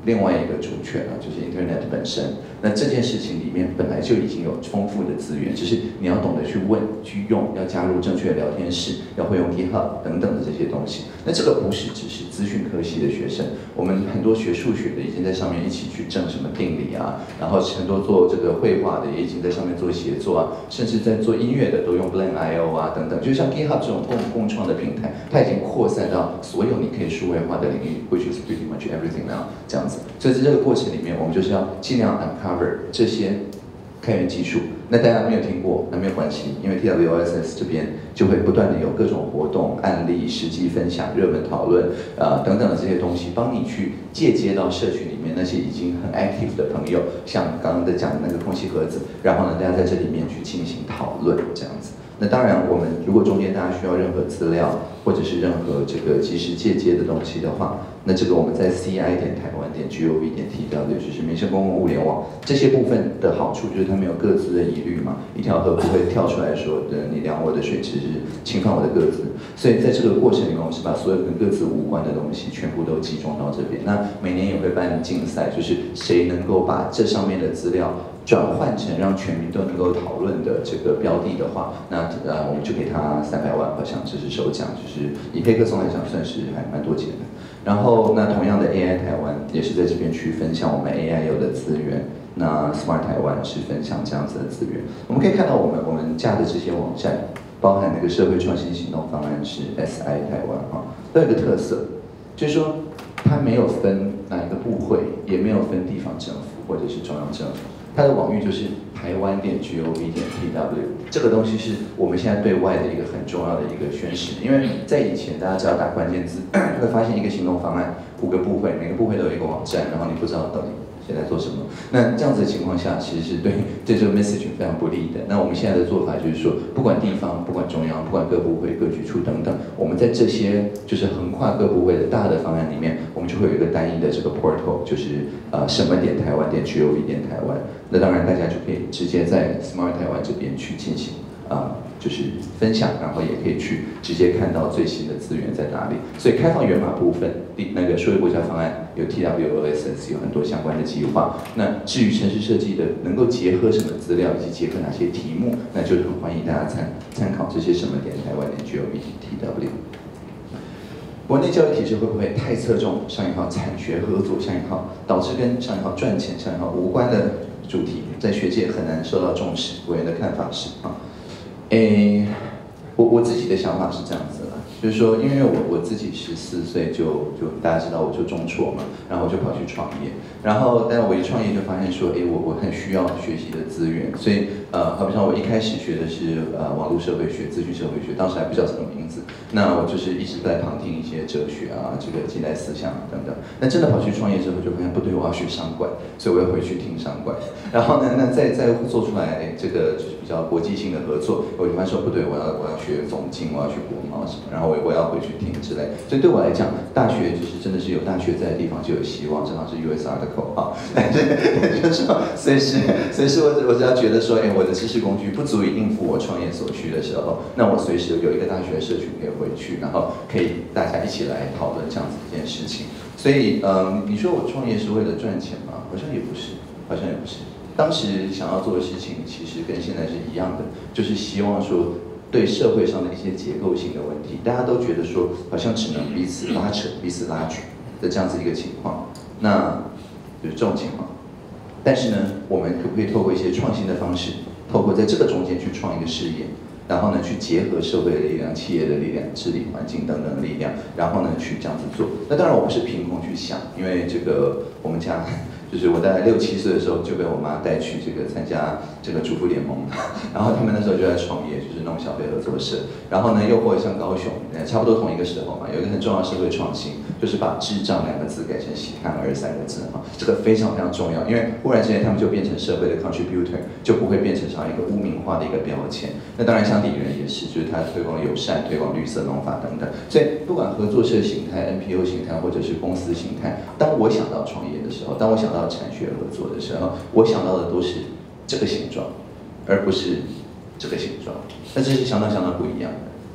另外一个主权啊，就是 Internet 本身。那这件事情里面本来就已经有丰富的资源，只是你要懂得去问、去用，要加入正确的聊天室，要会用 GitHub 等等的这些东西。那这个不是只是资讯科系的学生，我们很多学数学的已经在上面一起去证什么定理啊，然后很多做这个绘画的也已经在上面做协作啊，甚至在做音乐的都用 Blend 点 I O 啊等等。就像 GitHub 这种共共创的平台，它已经扩散到所有你可以数位化的领域 ，which is pretty much everything now 这样子。所以在这个过程里面，我们就是要尽量 uncover 这些开源技术。那大家没有听过，那没有关系，因为 T W O S S 这边就会不断的有各种活动、案例、实际分享、热门讨论，呃等等的这些东西，帮你去借接到社群里面那些已经很 active 的朋友，像刚刚在讲的那个空气盒子，然后呢，大家在这里面去进行讨论，这样子。那当然，我们如果中间大家需要任何资料，或者是任何这个即时借接的东西的话，那这个我们在 C I 点台湾点 gov 点 tw 就是民生公共物联网这些部分的好处就是它没有各自的疑虑嘛，一条河不会跳出来说，呃，你量我的水池是侵犯我的个资，所以在这个过程里面，我们是把所有跟各自无关的东西全部都集中到这边。那每年也会办竞赛，就是谁能够把这上面的资料转换成让全民都能够讨论的这个标的的话，那呃我们就给他三百万，好像这是首奖，就是以黑客松来讲算是还蛮多钱的。然后那同样的 A I 台湾也是在这边去分享我们 A I 有的资源，那 Smart 台湾是分享这样子的资源。我们可以看到我们我们架的这些网站，包含那个社会创新行动方案是 S I 台湾哈，都有一个特色，就是说它没有分哪一个部会，也没有分地方政府或者是中央政府。它的网域就是台湾点 gov 点 tw， 这个东西是我们现在对外的一个很重要的一个宣示。因为在以前，大家只要打关键字，会发现一个行动方案，五个部会，每个部会都有一个网站，然后你不知道到底谁在做什么。那这样子的情况下，其实是对对这个 message 非常不利的。那我们现在的做法就是说，不管地方，不管中央，不管各部会、各局处等等，我们在这些就是横跨各部会的大的方案里面，我们就会有一个单一的这个 portal， 就是呃什么点台湾点 gov 点台湾。那当然，大家就可以直接在 Smart 台湾这边去进行啊、呃，就是分享，然后也可以去直接看到最新的资源在哪里。所以开放源码部分，那个数位国家方案有 T W O S S 有很多相关的计划。那至于城市设计的能够结合什么资料，以及结合哪些题目，那就很欢迎大家参参考这些什么点台湾点 gov 点 tw。国内教育体制会不会太侧重上一号产学合作上一号，导致跟上一号赚钱上一号无关的主题，在学界很难受到重视？委员的看法是啊，诶，我我自己的想法是这样子啦，就是说，因为我我自己十四岁就就大家知道我就中辍嘛，然后我就跑去创业，然后但我一创业就发现说，诶，我我很需要学习的资源，所以呃，好比像我一开始学的是呃网络社会学、资讯社会学，当时还不知道什么名字。那我就是一直在旁听一些哲学啊，这个近代思想啊等等。那真的跑去创业之后，就发现不对，我要学商管，所以我要回去听商管。然后呢，那再再做出来这个就是比较国际性的合作，我就发现说不对，我要我要学总经，我要学国贸什么，然后我我要回去听之类。所以对我来讲，大学就是真的是有大学在的地方就有希望，正好是 U S article 啊。但是就是说随时随时我我只要觉得说，哎，我的知识工具不足以应付我创业所需的时候，那我随时有一个大学社群可以回去，然后可以大家一起来讨论这样子一件事情。所以，嗯，你说我创业是为了赚钱吗？好像也不是，好像也不是。当时想要做的事情，其实跟现在是一样的，就是希望说对社会上的一些结构性的问题，大家都觉得说好像只能彼此拉扯、彼此拉锯的这样子一个情况，那就是这种情况。但是呢，我们可不可以透过一些创新的方式，透过在这个中间去创一个事业？然后呢，去结合社会的力量、企业的力量、治理环境等等的力量，然后呢，去这样子做。那当然，我不是凭空去想，因为这个我们家就是我大概六七岁的时候就被我妈带去这个参加这个主妇联盟，然后他们那时候就在创业，就是弄小费合作社。然后呢，又或者像高雄，差不多同一个时候嘛，有一个很重要的社会创新，就是把智障两个字改成喜憨儿三个字哈，这个非常非常重要，因为忽然之间他们就变成社会的 contributor， 就不会变成上一个污名化的一个标签。那当然像底人也是，就是他推广友善、推广绿色农法等等。所以不管合作社形态、N P O 形态或者是公司形态，当我想到创业的时候，当我想到产学合作的时候，我想到的都是这个形状，而不是这个形状。那这是相当相当不一样的。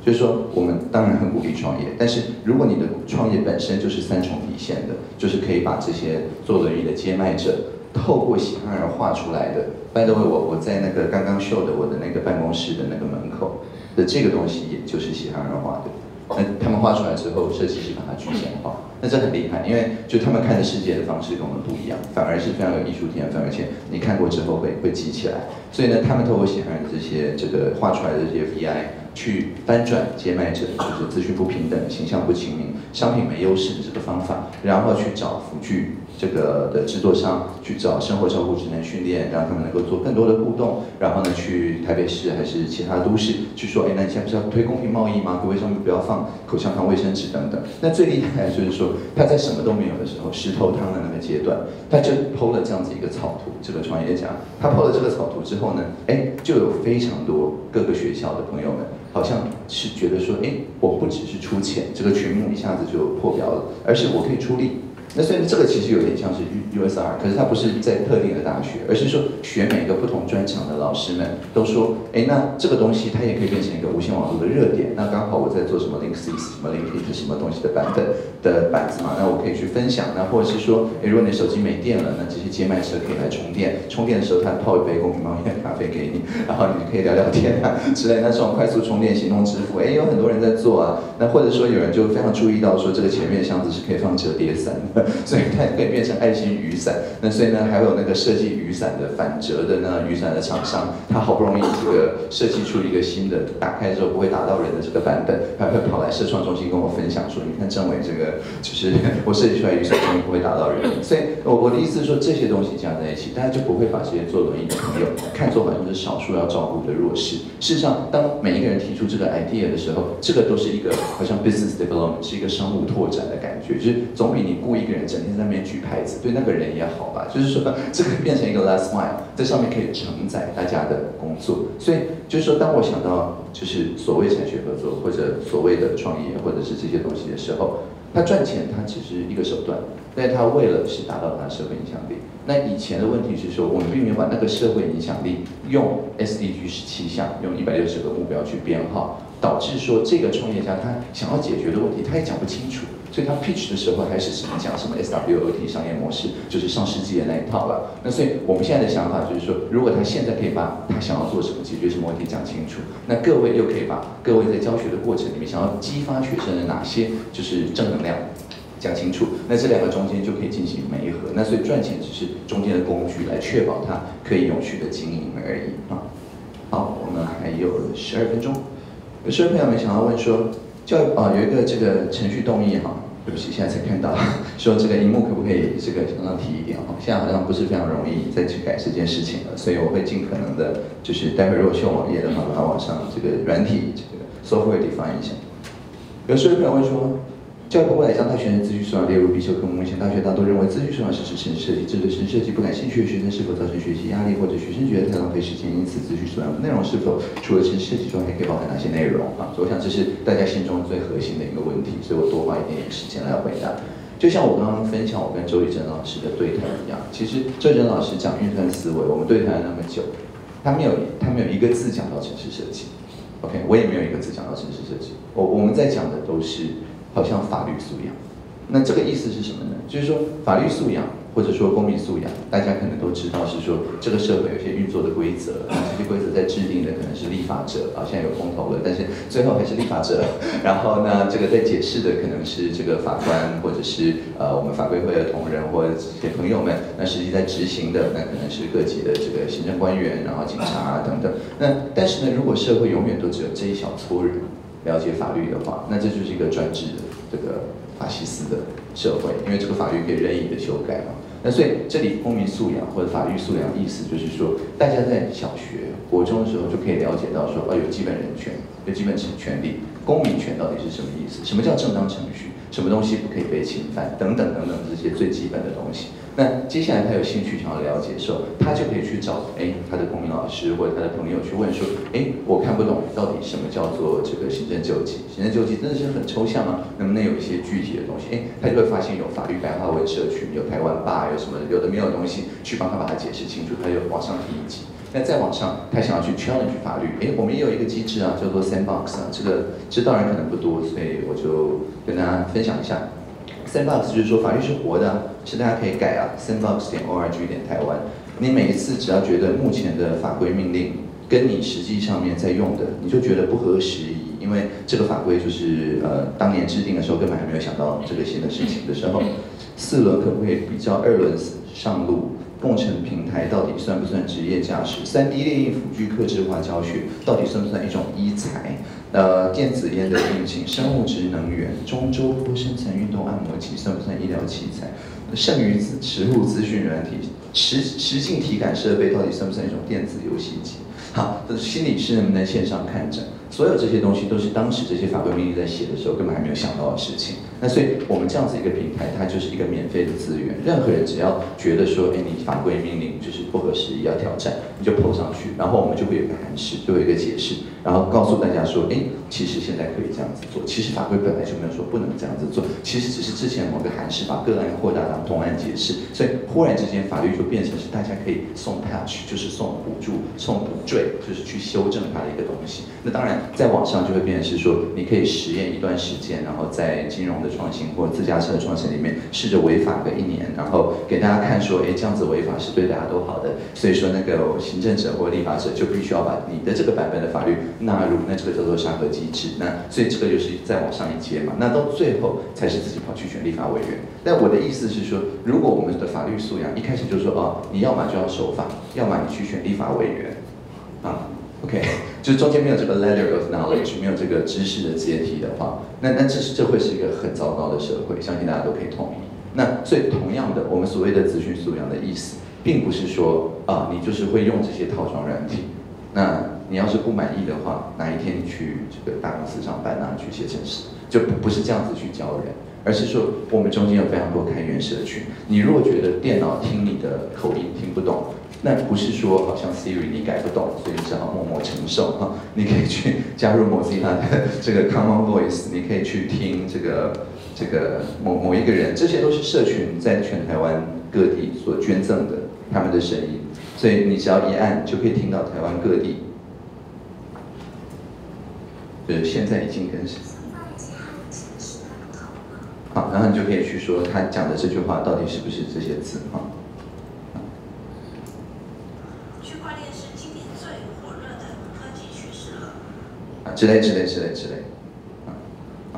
就是说，我们当然很鼓励创业，但是如果你的创业本身就是三重底线的，就是可以把这些做轮椅的接卖者透过喜憨儿画出来的。By the way， 我我在那个刚刚秀的我的那个办公室的那个门口的这个东西，也就是喜憨儿画的。那他们画出来之后，设计师把它具象化，那这很厉害，因为就他们看的世界的方式跟我们不一样，反而是非常有艺术天分，而且你看过之后会会记起来。所以呢，他们透过喜憨儿这些这个画出来的这些 V I。去翻转接卖者，就是资讯不平等、形象不亲民、商品没优势的这个方法，然后去找辅具这个的制作商，去找生活照顾职能训练，让他们能够做更多的互动，然后呢，去台北市还是其他都市去说，哎，那你现在不是要推公平贸易吗？可不可以上面不要放口香糖、卫生纸等等？那最厉害的就是说，他在什么都没有的时候，石头汤的那个阶段，他就剖了这样子一个草图。这个创业家，他剖了这个草图之后呢，哎，就有非常多各个学校的朋友们。好像是觉得说，哎，我不只是出钱，这个群目一下子就破表了，而是我可以出力。那所以这个其实有点像是 U S R， 可是它不是在特定的大学，而是说学每个不同专长的老师们都说，哎，那这个东西它也可以变成一个无线网络的热点。那刚好我在做什么 Link six 什么 Link eight 什么东西的版本的板子嘛，那我可以去分享。那或者是说，哎，如果你手机没电了，那这些接卖车可以来充电，充电的时候他泡一杯公平贸易的咖啡给你，然后你可以聊聊天啊之类。那这种快速充电、行动支付，哎，有很多人在做啊。那或者说有人就非常注意到说，这个前面的箱子是可以放折叠伞的。所以它也可以变成爱心雨伞。那所以呢，还有那个设计雨伞的反折的呢，雨伞的厂商，他好不容易这个设计出一个新的，打开之后不会打到人的这个版本，还会跑来社创中心跟我分享说，你看政委这个，就是我设计出来雨伞终于不会打到人。所以我我的意思是说，这些东西加在一起，大家就不会把这些做轮椅的朋友看作好像是少数要照顾的弱势。事实上，当每一个人提出这个 idea 的时候，这个都是一个好像 business development， 是一个商务拓展的感觉，就是总比你雇一个人整天在那边举牌子，对那个人也好吧。就是说，这个变成一个 last mile， 在上面可以承载大家的工作。所以就是说，当我想到就是所谓产学合作，或者所谓的创业，或者是这些东西的时候，他赚钱，他只是一个手段，但是他为了是达到他的社会影响力。那以前的问题是说，我们并没有把那个社会影响力用 S D G 十七项，用一百六十个目标去编号，导致说这个创业家他想要解决的问题，他也讲不清楚。所以他 pitch 的时候还是只能讲什么 S W O T 商业模式，就是上世纪的那一套了。那所以我们现在的想法就是说，如果他现在可以把他想要做什么、解决什么问题讲清楚，那各位又可以把各位在教学的过程里面想要激发学生的哪些就是正能量讲清楚，那这两个中间就可以进行媒合。那所以赚钱只是中间的工具，来确保它可以永续的经营而已啊。好，我们还有十二分钟。有时候朋友们想要问说，教育啊、呃、有一个这个程序动议哈。对不起，现在才看到，说这个荧幕可不可以这个向上提一点哈？现在好像不是非常容易再去改这件事情了，所以我会尽可能的，就是待会如果秀网页的话，把它往上这个软体这个 software define 一下。有时候有朋友会说，教育部未来将大学生资讯素养列入必修科目，目前大学大都认为资讯素养是指城市设计，这对城市设计不感兴趣的学生是否造成学习压力，或者学生觉得太浪费时间？因此，资讯素养的内容是否除了城市设计之外，还可以包含哪些内容啊？所以我想这是大家心中最核心的一个问题，所以我多花一点点时间来回答。就像我刚刚分享我跟周以真老师的对谈一样，其实周以真老师讲运算思维，我们对谈了那么久，他没有他没有一个字讲到城市设计 ，OK， 我也没有一个字讲到城市设计，我我们在讲的都是好像法律素养。那这个意思是什么呢？就是说法律素养或者说公民素养，大家可能都知道是说这个社会有一些运作的规则，那这些规则在制定的可能是立法者啊，现在有公投了，但是最后还是立法者。然后呢，这个在解释的可能是这个法官或者是呃我们法规会的同仁或者这些朋友们，那实际在执行的那可能是各级的这个行政官员，然后警察啊等等。那但是呢，如果社会永远都只有这一小撮人了解法律的话，那这就是一个专制的这个法西斯的社会，因为这个法律可以任意的修改嘛。那所以这里公民素养或者法律素养的意思就是说，大家在小学、国中的时候就可以了解到说，哦，有基本人权，有基本权利，公民权到底是什么意思？什么叫正当程序？什么东西不可以被侵犯？等等等等这些最基本的东西。那接下来他有兴趣想要了解的时候，他就可以去找哎他的公民老师或者他的朋友去问说，哎，我看不懂到底什么叫做这个行政救济？行政救济真的是很抽象啊，能不能有一些具体的东西？哎，他就会发现有法律白话文社群，有台湾吧，有什么有的没有的东西，去帮他把它解释清楚，他就往上提一级。 那再往上，他想要去 challenge 法律，哎，我们也有一个机制啊，叫做 sandbox 啊，这个知道人可能不多，所以我就跟大家分享一下。sandbox 就是说法律是活的、啊，是大家可以改啊 ，sandbox 点 org 点台湾。你每一次只要觉得目前的法规命令跟你实际上面在用的，你就觉得不合时宜，因为这个法规就是呃当年制定的时候根本还没有想到这个新的事情的时候，四轮可不可以比较二轮上路？共乘平台到底算不算职业驾驶？三 D 列印辅具客制化教学到底算不算一种医材？呃，电子烟的病情、生物质能源、中州波生产运动按摩机算不算医疗器材？剩余资食物资讯软体、实实境体感设备到底算不算一种电子游戏机？好，心理师能不能线上看诊？所有这些东西都是当时这些法规命令在写的时候根本还没有想到的事情。那所以我们这样子一个平台，它就是一个免费的资源，任何人只要觉得说，哎，你法规命令就是不合时宜要挑战，你就 po 上去，然后我们就会有一个函释，就有一个解释，然后告诉大家说，哎，其实现在可以这样子做，其实法规本来就没有说不能这样子做，其实只是之前某个函释把个案扩大当同案解释，所以忽然之间法律就变成是大家可以送 patch， 就是送补助、送补缀，就是去修正它的一个东西。那当然，在网上就会变成是说，你可以实验一段时间，然后在金融的创新或者自驾车的创新里面试着违法个一年，然后给大家看说，哎，这样子违法是对大家都好的。所以说，那个行政者或立法者就必须要把你的这个版本的法律纳入，那这个叫做沙盒机制。那所以这个就是再往上一阶嘛。那到最后才是自己跑去选立法委员。但我的意思是说，如果我们的法律素养一开始就说，哦，你要么就要守法，要么你去选立法委员，啊。OK， 就是中间没有这个 ladder of knowledge， 没有这个知识的阶梯的话，那那这是这会是一个很糟糕的社会，相信大家都可以同意。那所以同样的，我们所谓的资讯素养的意思，并不是说啊，你就是会用这些套装软体。那你要是不满意的话，哪一天你去这个大公司上班啊，去写程式，就不不是这样子去教人，而是说我们中间有非常多开源社群。你如果觉得电脑听你的口音听不懂，那不是说好像 Siri 你改不懂，所以你只好默默承受哈。你可以去加入 Mozilla 的这个 Common Voice， 你可以去听这个这个某某一个人，这些都是社群在全台湾各地所捐赠的他们的声音，所以你只要一按就可以听到台湾各地。就是现在已经跟谁？好，然后你就可以去说他讲的这句话到底是不是这些字哈。之类之类之类之类，啊啊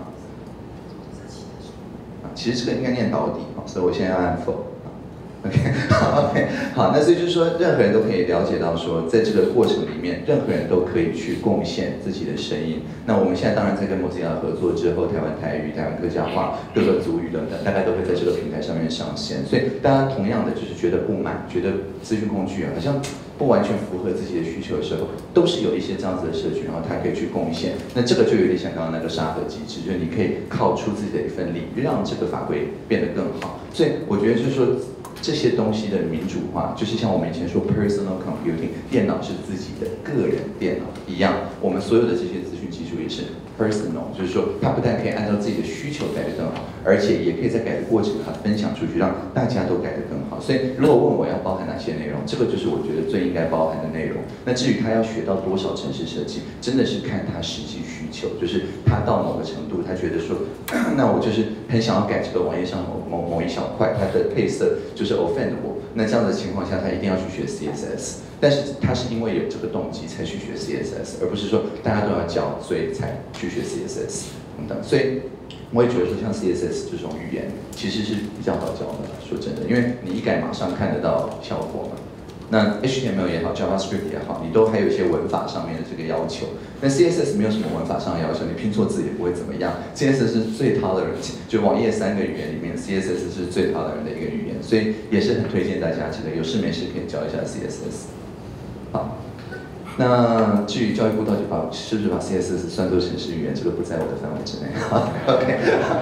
啊！其实这个应该念到底啊，所以我现在要按否。OK， 好 ，OK， 好，那所以就是说，任何人都可以了解到说，在这个过程里面，任何人都可以去贡献自己的声音。那我们现在当然在跟Mozilla合作之后，台湾台语、台湾客家话、各个族语等等，大概都会在这个平台上面上线。所以大家同样的就是觉得不满，觉得资讯工具啊，好像不完全符合自己的需求的时候，都是有一些这样子的社群，然后它可以去贡献。那这个就有点像刚刚那个沙盒机制，就是你可以靠出自己的一份力，让这个法规变得更好。所以我觉得就是说，这些东西的民主化，就是像我们以前说 personal computing， 电脑是自己的个人电脑一样，我们所有的这些资讯技术也是 personal， 就是说它不但可以按照自己的需求改得更好，而且也可以在改的过程它分享出去，让大家都改得更好。所以如果问我要包含哪些内容，这个就是我觉得最应该包含的内容。那至于他要学到多少程式设计，真的是看他实际需求，就是他到某个程度，他觉得说，那我就是很想要改这个网页上某某某一小块，它的配色就是 offend 我，那这样的情况下，他一定要去学 C S S。但是他是因为有这个动机才去学 C S S， 而不是说大家都要教，所以才去学 C S S 等等。所以我也觉得说，像 C S S 这种语言其实是比较好教的，说真的，因为你一改马上看得到效果嘛。那 H T M L 也好 ，JavaScript 也好，你都还有一些文法上面的这个要求。那 C S S 没有什么文法上的要求，你拼错字也不会怎么样。C S S 是最 tolerant， 就网页三个语言里面 ，C S S 是最 tolerant 的一个语言，所以也是很推荐大家这个有事没事可以教一下 C S S。好，那至于教育部到底把是不是把 C S S 算作程式语言，这个不在我的范围之内。好 ，OK，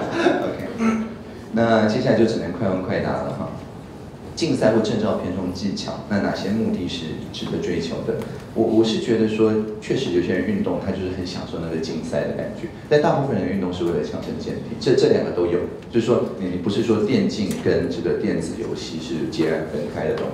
OK， 那接下来就只能快问快答了哈。竞赛或证照偏重技巧，那哪些目的是值得追求的？我我是觉得说，确实有些人运动他就是很享受那个竞赛的感觉，但大部分人运动是为了强身健体，这这两个都有。就是说，你不是说电竞跟这个电子游戏是截然分开的东西。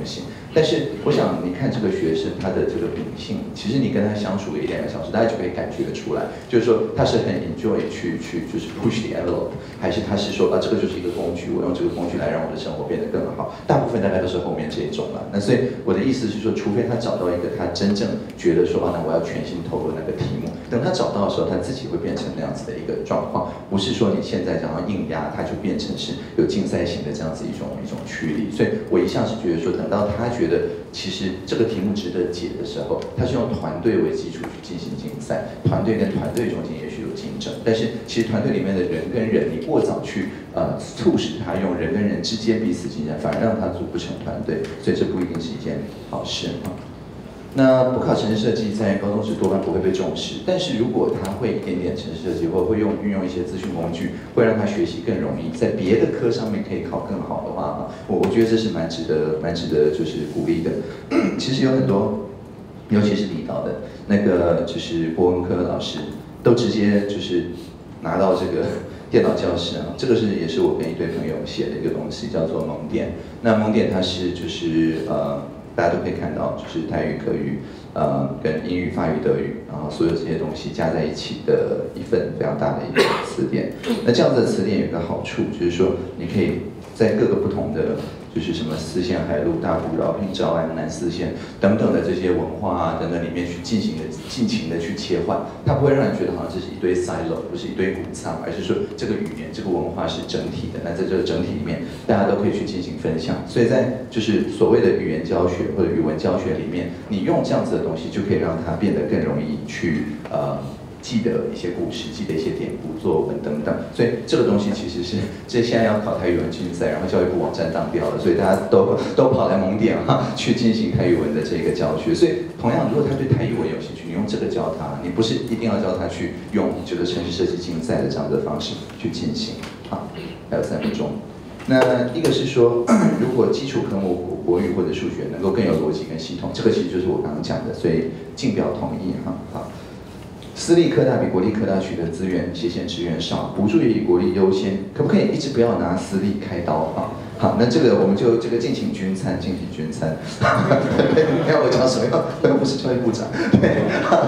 但是我想你看这个学生他的这个秉性，其实你跟他相处一两个小时，大家就可以感觉出来，就是说他是很 enjoy 去去就是 push the envelope， 还是他是说啊这个就是一个工具，我用这个工具来让我的生活变得更好。大部分大概都是后面这一种了。那所以我的意思是说，除非他找到一个他真正觉得说啊，那我要全心投入那个题目，等他找到的时候，他自己会变成那样子的一个状况，不是说你现在这样硬压，他就变成是有竞赛型的这样子一种一种驱力。所以我一向是觉得说，等到他觉得其实这个题目值得解的时候，他是用团队为基础去进行竞赛，团队跟团队中间也许有竞争，但是其实团队里面的人跟人，你过早去呃促使他用人跟人之间彼此竞争，反而让他组不成团队，所以这不一定是一件好事啊。那补考程式设计在高中时多半不会被重视，但是如果他会一点点程式设计，或会用运用一些资讯工具，会让他学习更容易，在别的科上面可以考更好的话，我我觉得这是蛮值得蛮值得就是鼓励的。其实有很多，尤其是离岛的那个就是国文科老师，都直接就是拿到这个电脑教室啊，这个是也是我跟一堆朋友写的一个东西，叫做蒙点。那蒙点它是就是呃。大家都可以看到，就是台语、客语、呃，跟英语、法语、德语，然后所有这些东西加在一起的一份非常大的一个词典。那这样子的词典有一个好处，就是说你可以在各个不同的，就是什么四线海陆、大埔、饶平、诏安、南四线等等的这些文化啊等等里面去进行的尽情的去切换，它不会让人觉得好像这是一堆 silo， 不是一堆谷仓，而是说这个语言、这个文化是整体的。那在这个整体里面，大家都可以去进行分享。所以在就是所谓的语言教学或者语文教学里面，你用这样子的东西，就可以让它变得更容易去呃。记得一些故事，记得一些典故、作文等等，所以这个东西其实是这现在要考台语文竞赛，然后教育部网站当掉了，所以大家都都跑来蒙点哈去进行台语文的这个教学。所以同样，如果他对台语文有兴趣，你用这个教他，你不是一定要教他去用这个程式设计竞赛的这样的方式去进行。好，还有三分钟。那一个是说，如果基础科目国语或者数学能够更有逻辑跟系统，这个其实就是我刚刚讲的，所以竞表同意哈。好。私立科大比国立科大取得资源斜线资源少，补助也以国立优先，可不可以一直不要拿私立开刀啊？好，那这个我们就这个敬请均参，敬请均参。你看我讲什么？我又不是教育部长。对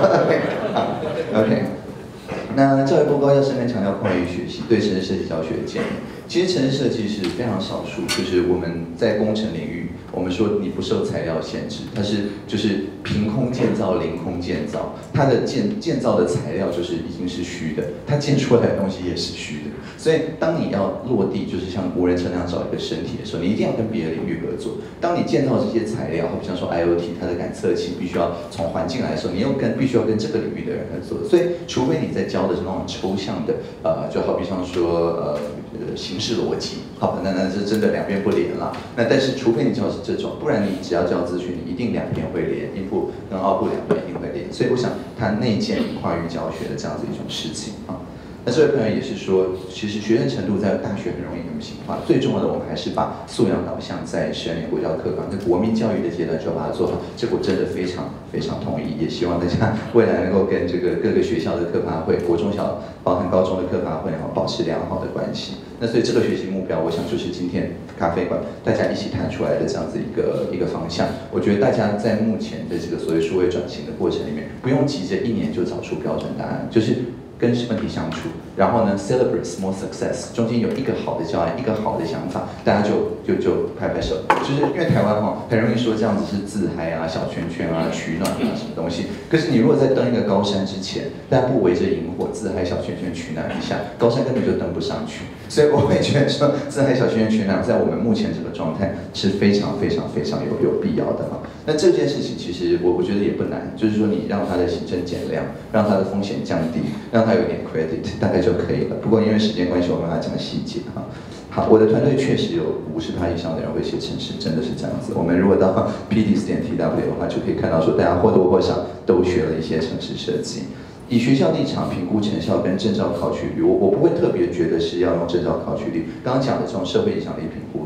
，OK。那教育部高要深更强调跨域学习对程式设计教学的建议。其实程式设计是非常少数，就是我们在工程领域，我们说你不受材料限制，它是就是凭空建造、凌空建造，它的建建造的材料就是已经是虚的，它建出来的东西也是虚的。所以当你要落地，就是像无人车那样找一个身体的时候，你一定要跟别的领域合作。当你建造这些材料，好比像说 I O T， 它的感测器必须要从环境来的时候，你又跟必须要跟这个领域的人合作。所以除非你在教的是那种抽象的，呃，就好比像说呃形式逻辑，好，那那是真的两边不连了。那但是除非你教的是这种，不然你只要教资讯，你一定两边会连，英部跟澳部两边一定会连。所以我想它内建跨域教学的这样子一种事情啊。那这位朋友也是说，其实学生程度在大学很容易流行化，最重要的我们还是把素养导向在十二年国教课纲，在国民教育的阶段就要把它做好。这个我真的非常非常同意，也希望大家未来能够跟这个各个学校的课发会、国中小包含高中的课发会，然后保持良好的关系。那所以这个学习目标，我想就是今天咖啡馆大家一起谈出来的这样子一个一个方向。我觉得大家在目前的这个所谓数位转型的过程里面，不用急着一年就找出标准答案，就是跟问题相处，然后呢 ，celebrate small success， 中间有一个好的教案，一个好的想法，大家就就就拍拍手。就是因为台湾哈、哦，很容易说这样子是自嗨啊、小圈圈啊、取暖啊什么东西。可是你如果在登一个高山之前，大家不围着萤火自嗨、小圈圈取暖一下，高山根本就登不上去。所以我会觉得说，自嗨、小圈圈取暖，在我们目前这个状态是非常非常非常有有必要的哈。那这件事情其实我我觉得也不难，就是说你让它的行政减量，让它的风险降低，让它有点 credit， 大概就可以了。不过因为时间关系，我们要讲细节哈。好，我的团队确实有五十趴以上的人会写程式，真的是这样子。我们如果到 P D 点 T W 的话，就可以看到说，大家或多或少都学了一些程式设计。以学校立场评估成效跟证照考取率，我我不会特别觉得是要用证照考取率。刚刚讲的这种社会影响力评估，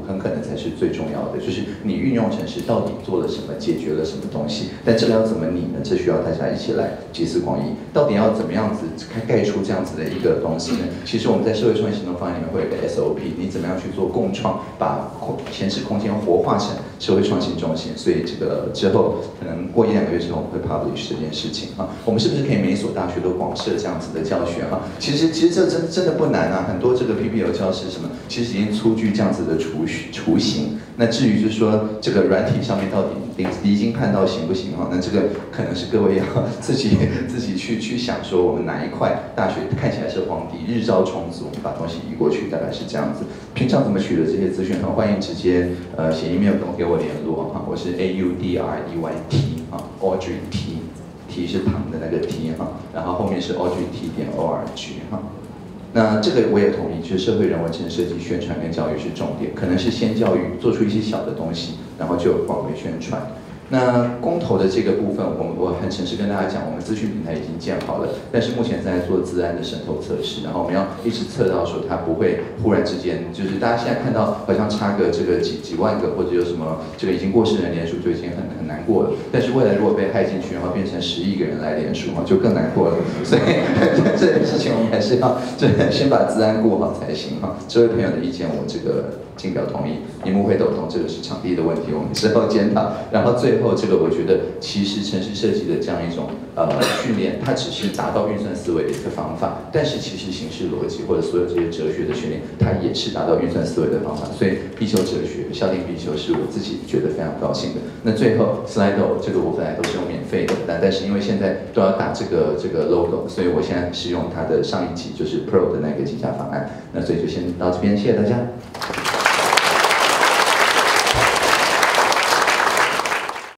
很可能才是最重要的，就是你运用程式到底做了什么，解决了什么东西。但这个要怎么拟呢？这需要大家一起来集思广益。到底要怎么样子盖出这样子的一个东西呢？其实我们在社会创新行动方案里面会有一个 S O P， 你怎么样去做共创，把前置空间活化成社会创新中心。所以这个之后可能过一两个月之后，我们会 publish 这件事情啊。我们是不是可以每一所大学都广设这样子的教学哈？其实其实这真真的不难啊，很多这个 P B L 教师什么，其实已经粗具这样子的雏雏形。那至于就是说这个软体上面到底离离经叛道行不行哈？那这个可能是各位要自己自己去去想说，我们哪一块大学看起来是皇帝，日照充足，我们把东西移过去，大概是这样子。平常怎么取得这些资讯？很欢迎直接呃写 email 跟我给我联络哈，我是 A U D R E Y T 啊 ，Audrey T。T 是糖的那个 T 哈，然后后面是 audrey t 点 org 哈。那这个我也同意，就是社会人文城设计、宣传跟教育是重点，可能是先教育，做出一些小的东西，然后就广为宣传。那公投的这个部分，我们我很诚实跟大家讲，我们资讯平台已经建好了，但是目前在做资安的渗透测试，然后我们要一直测到说它不会忽然之间，就是大家现在看到好像差个这个几几万个或者有什么这个已经过世人联署就已经很很难过了，但是未来如果被害进去，然后变成十亿个人来联署，就更难过了。所以这件事情我们还是要这先把资安顾好才行哈。这位朋友的意见我这个尽表同意，荧幕会抖动，这个是场地的问题，我们之后检讨。然后最后这个我觉得，其实城市设计的这样一种呃训练，它只是达到运算思维的一个方法，但是其实形式逻辑或者所有这些哲学的训练，它也是达到运算思维的方法。所以必修哲学，校定必修是我自己觉得非常高兴的。那最后 Slido 这个我本来都是用免费的，但但是因为现在都要打这个这个 logo， 所以我现在是用它的上一集就是 Pro 的那个计价方案。那所以就先到这边，谢谢大家。